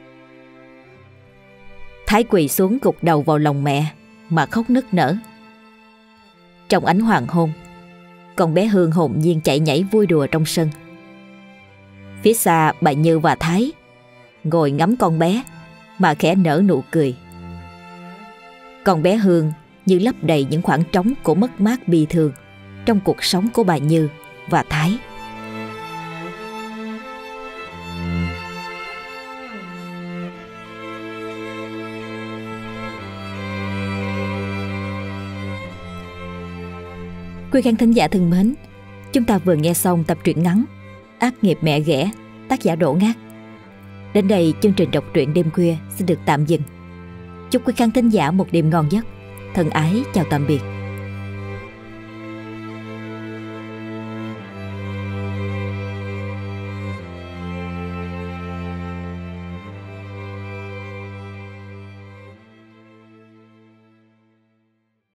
Thái quỳ xuống gục đầu vào lòng mẹ mà khóc nức nở. Trong ánh hoàng hôn, con bé Hương hồn nhiên chạy nhảy vui đùa trong sân. Phía xa, bà Như và Thái ngồi ngắm con bé mà khẽ nở nụ cười. Con bé Hương như lấp đầy những khoảng trống của mất mát bi thương trong cuộc sống của bà Như và Thái. Quý khán thính giả thân mến, chúng ta vừa nghe xong tập truyện ngắn Ác nghiệp mẹ ghẻ, tác giả Đỗ Ngát. Đến đây chương trình đọc truyện đêm khuya xin được tạm dừng. Chúc quý khán thính giả một đêm ngon giấc. Thân ái chào tạm biệt.